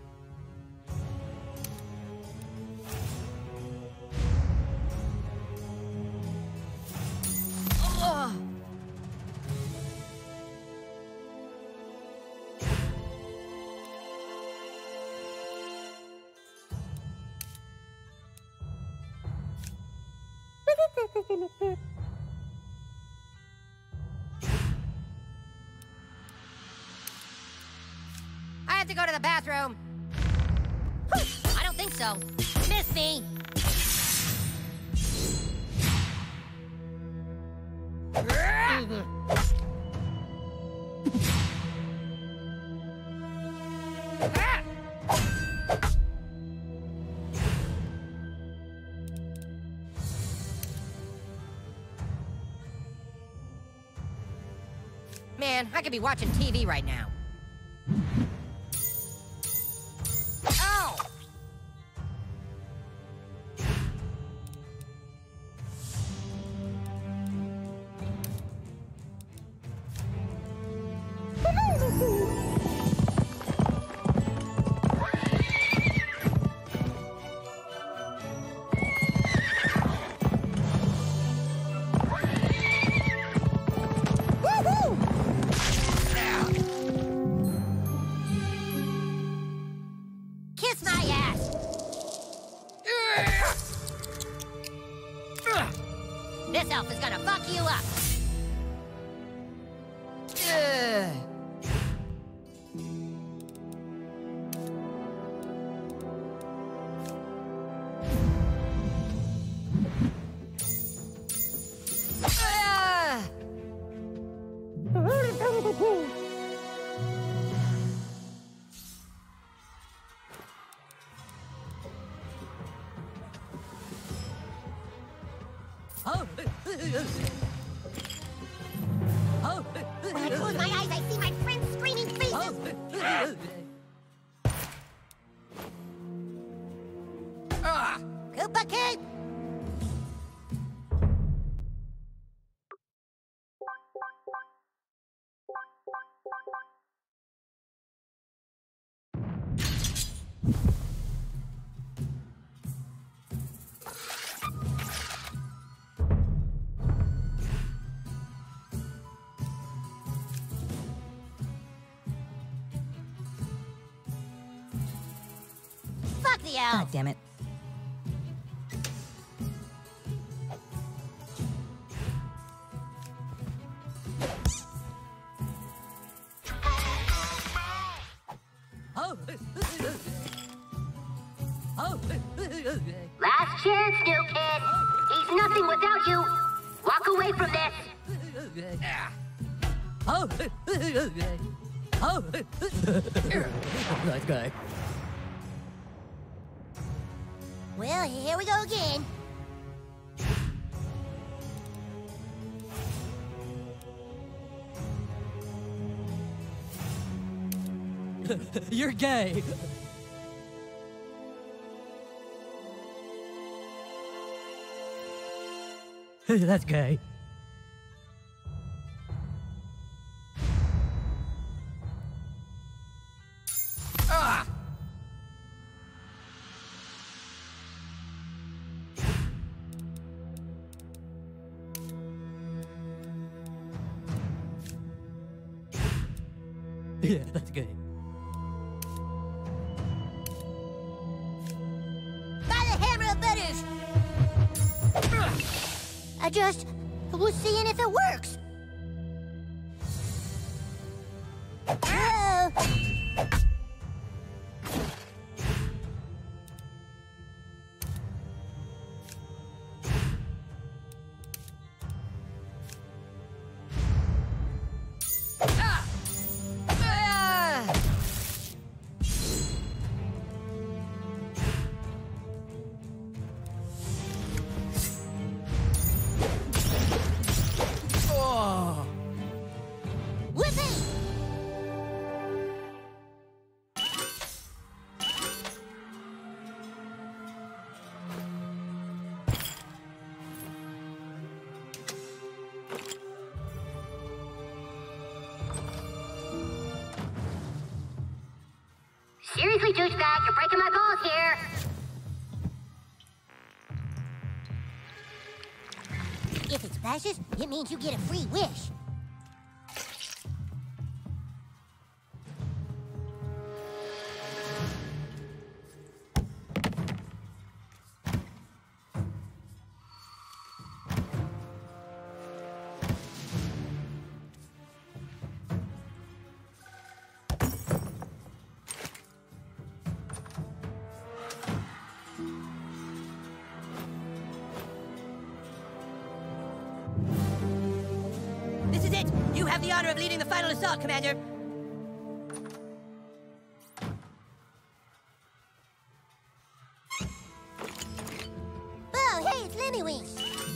I have to go to the bathroom. I don't think so. Miss me. Man, I could be watching TV right now. Ow! Kiss my ass! This elf is gonna fuck you up! When I close my eyes, I see my friends' screaming faces! Koopa Cape! Fuck the elf! God damn it. Last chance, new kid. He's nothing without you. Walk away from this. Nice guy. Well, here we go again. You're gay. That's gay. Ah! Yeah, that's gay. By the hammer of butters! I was seeing if it works. Whoa. Seriously, douchebag, you're breaking my balls here. If it splashes, it means you get a free wish. This is it! You have the honor of leading the final assault, Commander! Oh, hey, it's Lemmiwinks!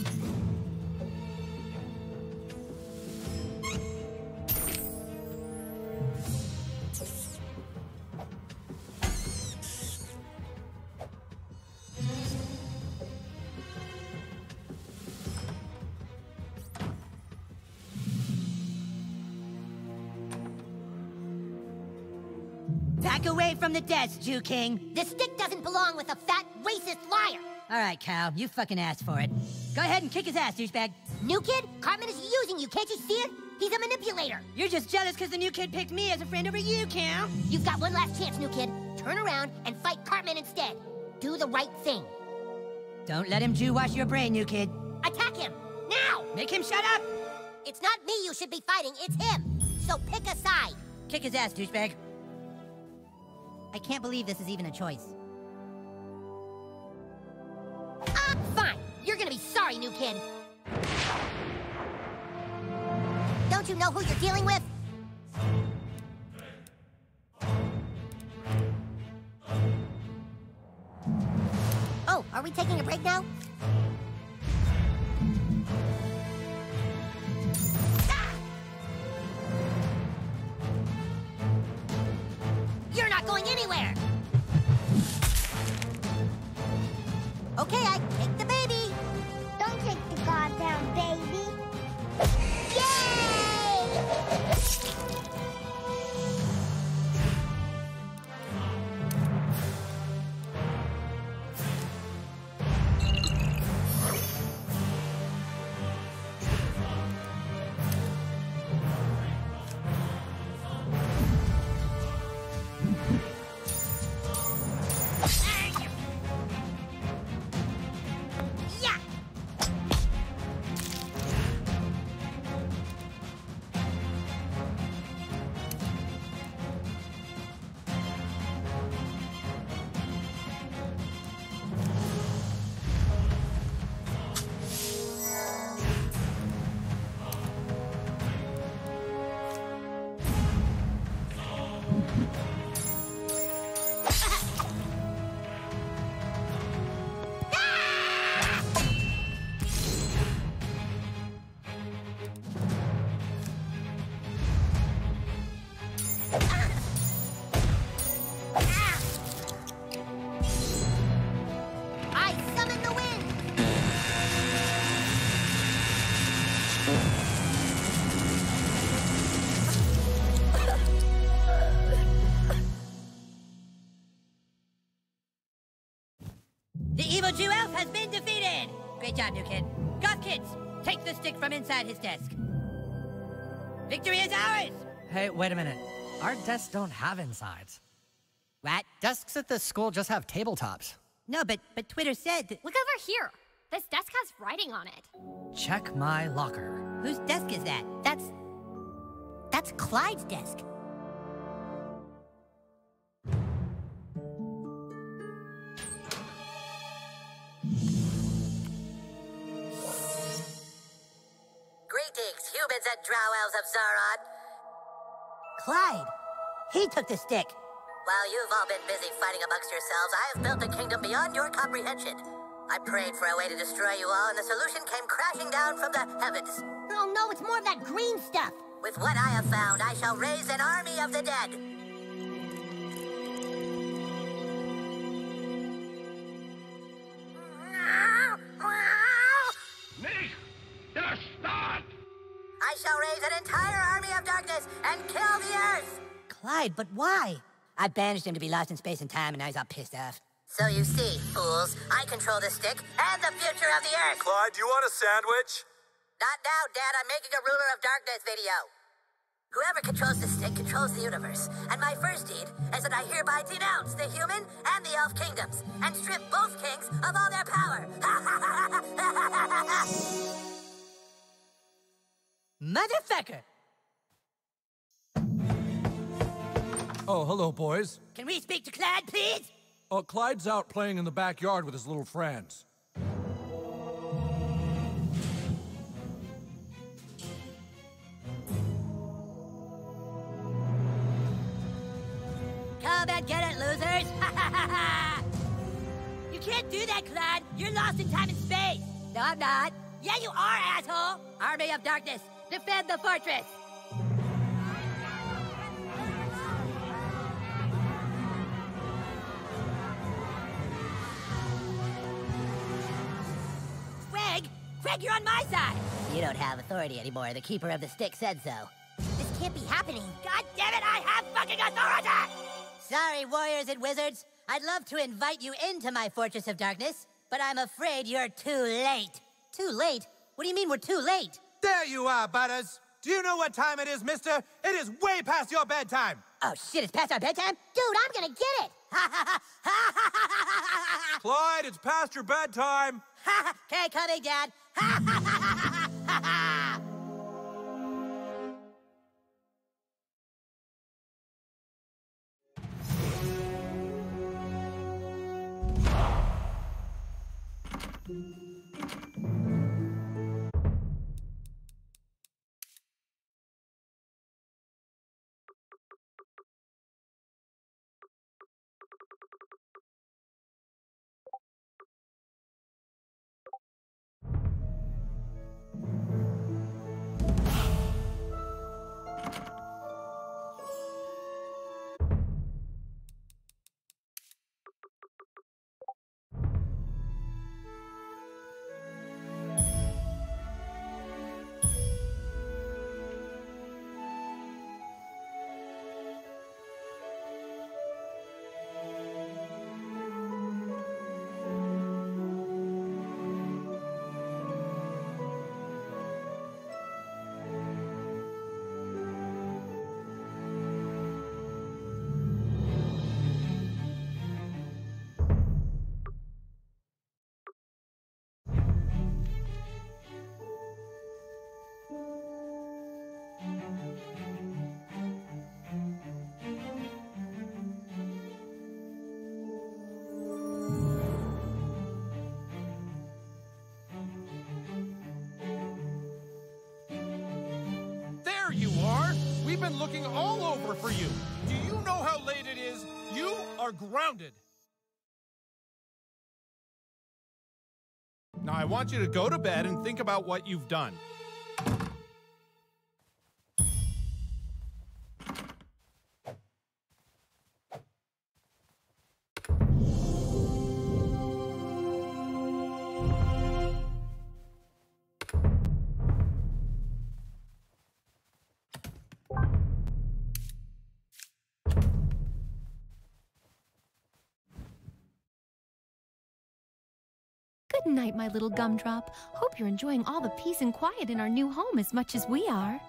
Back away from the desk, Jew King! This stick doesn't belong with a fat, racist liar! Alright, Cal, you fucking asked for it. Go ahead and kick his ass, douchebag. New kid, Cartman is using you, can't you see it? He's a manipulator! You're just jealous because the new kid picked me as a friend over you, Cal. You've got one last chance, new kid. Turn around and fight Cartman instead. Do the right thing. Don't let him Jew wash your brain, new kid. Attack him! Now! Make him shut up! It's not me you should be fighting, it's him! So pick a side! Kick his ass, douchebag. I can't believe this is even a choice. Fine. You're gonna be sorry, new kid. Don't you know who you're dealing with? Oh, are we taking a break now? You're not going anywhere! Okay, I take the baby! Don't take the goddamn baby! Evil Jew Elf has been defeated! Great job, new kid. Goth kids, take the stick from inside his desk. Victory is ours! Hey, wait a minute. Our desks don't have insides. What? Desks at this school just have tabletops. No, but Twitter said that... Look over here. This desk has writing on it. Check my locker. Whose desk is that? That's Clyde's desk. Greetings, humans and drow elves of Zaron. Clyde! He took the stick. While you've all been busy fighting amongst yourselves, I have built a kingdom beyond your comprehension. I prayed for a way to destroy you all, and the solution came crashing down from the heavens. Oh no, it's more of that green stuff. With what I have found, I shall raise an army of the dead. Nicht der Staat! I shall raise an entire army of darkness and kill the earth! Clyde, but why? I banished him to be lost in space and time, and now he's all pissed off. So you see, fools, I control the stick and the future of the earth. Clyde, do you want a sandwich? Not now, Dad. I'm making a Ruler of Darkness video. Whoever controls the stick controls the universe. And my first deed is that I hereby denounce the human and the elf kingdoms and strip both kings of all their power. Motherfucker! Oh, hello, boys. Can we speak to Clyde, please? Clyde's out playing in the backyard with his little friends. Come and get it, losers! You can't do that, Clyde! You're lost in time and space! No, I'm not. Yeah, you are, asshole! Army of Darkness, defend the fortress! Greg, you're on my side! You don't have authority anymore. The Keeper of the Stick said so. This can't be happening. God damn it, I have fucking authority! Sorry, warriors and wizards. I'd love to invite you into my Fortress of Darkness, but I'm afraid you're too late. Too late? What do you mean we're too late? There you are, Butters. Do you know what time it is, mister? It is way past your bedtime. Oh, shit, it's past our bedtime? Dude, I'm gonna get it! Clyde, it's past your bedtime. Okay, coming, Dad. There you are! We've been looking all over for you. Do you know how late it is? You are grounded. Now, I want you to go to bed and think about what you've done. Good night, my little gumdrop. Hope you're enjoying all the peace and quiet in our new home as much as we are.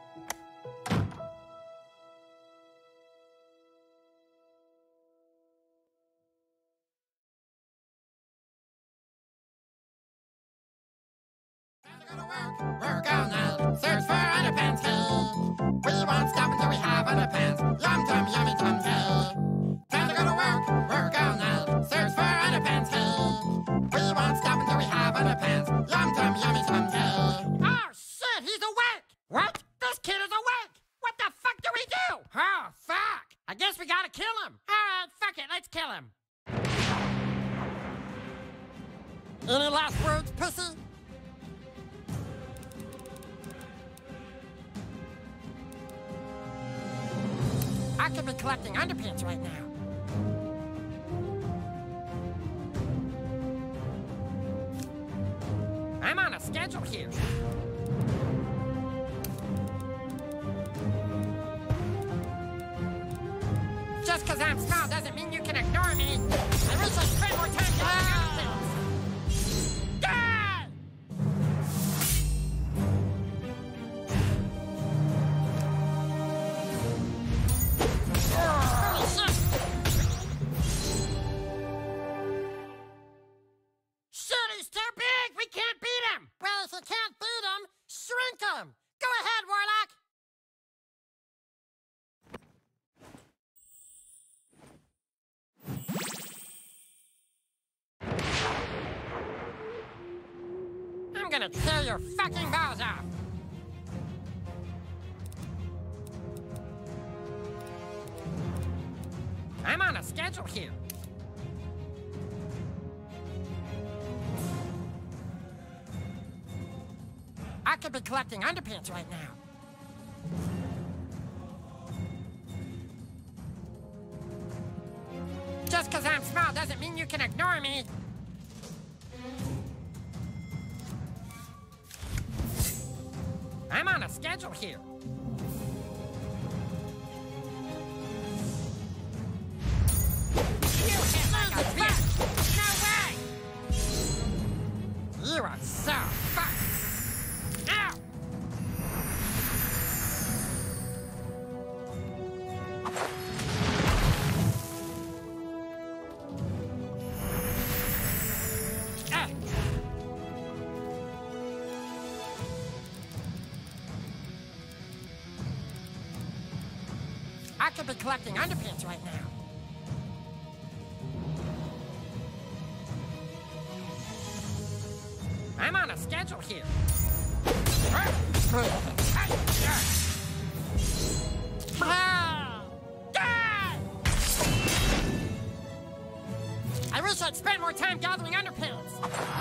Work all night, search for underpants, hey. We won't stop until we have underpants. Yum, tum, yummy, tum, hey. Time to go to work all night, search for underpants, hey. We won't stop until we have underpants. Yum, tum, yummy, tum, hey. Oh, shit, he's awake! What? This kid is awake! What the fuck do we do? Oh, fuck! I guess we gotta kill him. Alright, fuck it, let's kill him. Any last words, pussy? I could be collecting underpants right now. I'm on a schedule here. Just because I'm small doesn't mean you can ignore me. I wish I spent more time getting underpants. Die! Holy shit! Shit, he's too big! We can't beat him! Well, if you can't beat him, shrink him! Go ahead, Warlock! I'm gonna tear your fucking balls off! I'm on a schedule here. I could be collecting underpants right now. Just because I'm small doesn't mean you can ignore me. I'm on a schedule here. You hit like a bitch! No way! You are so fucked! Ow! I could be collecting underpants right now. I'm on a schedule here. I wish I'd spent more time gathering underpants.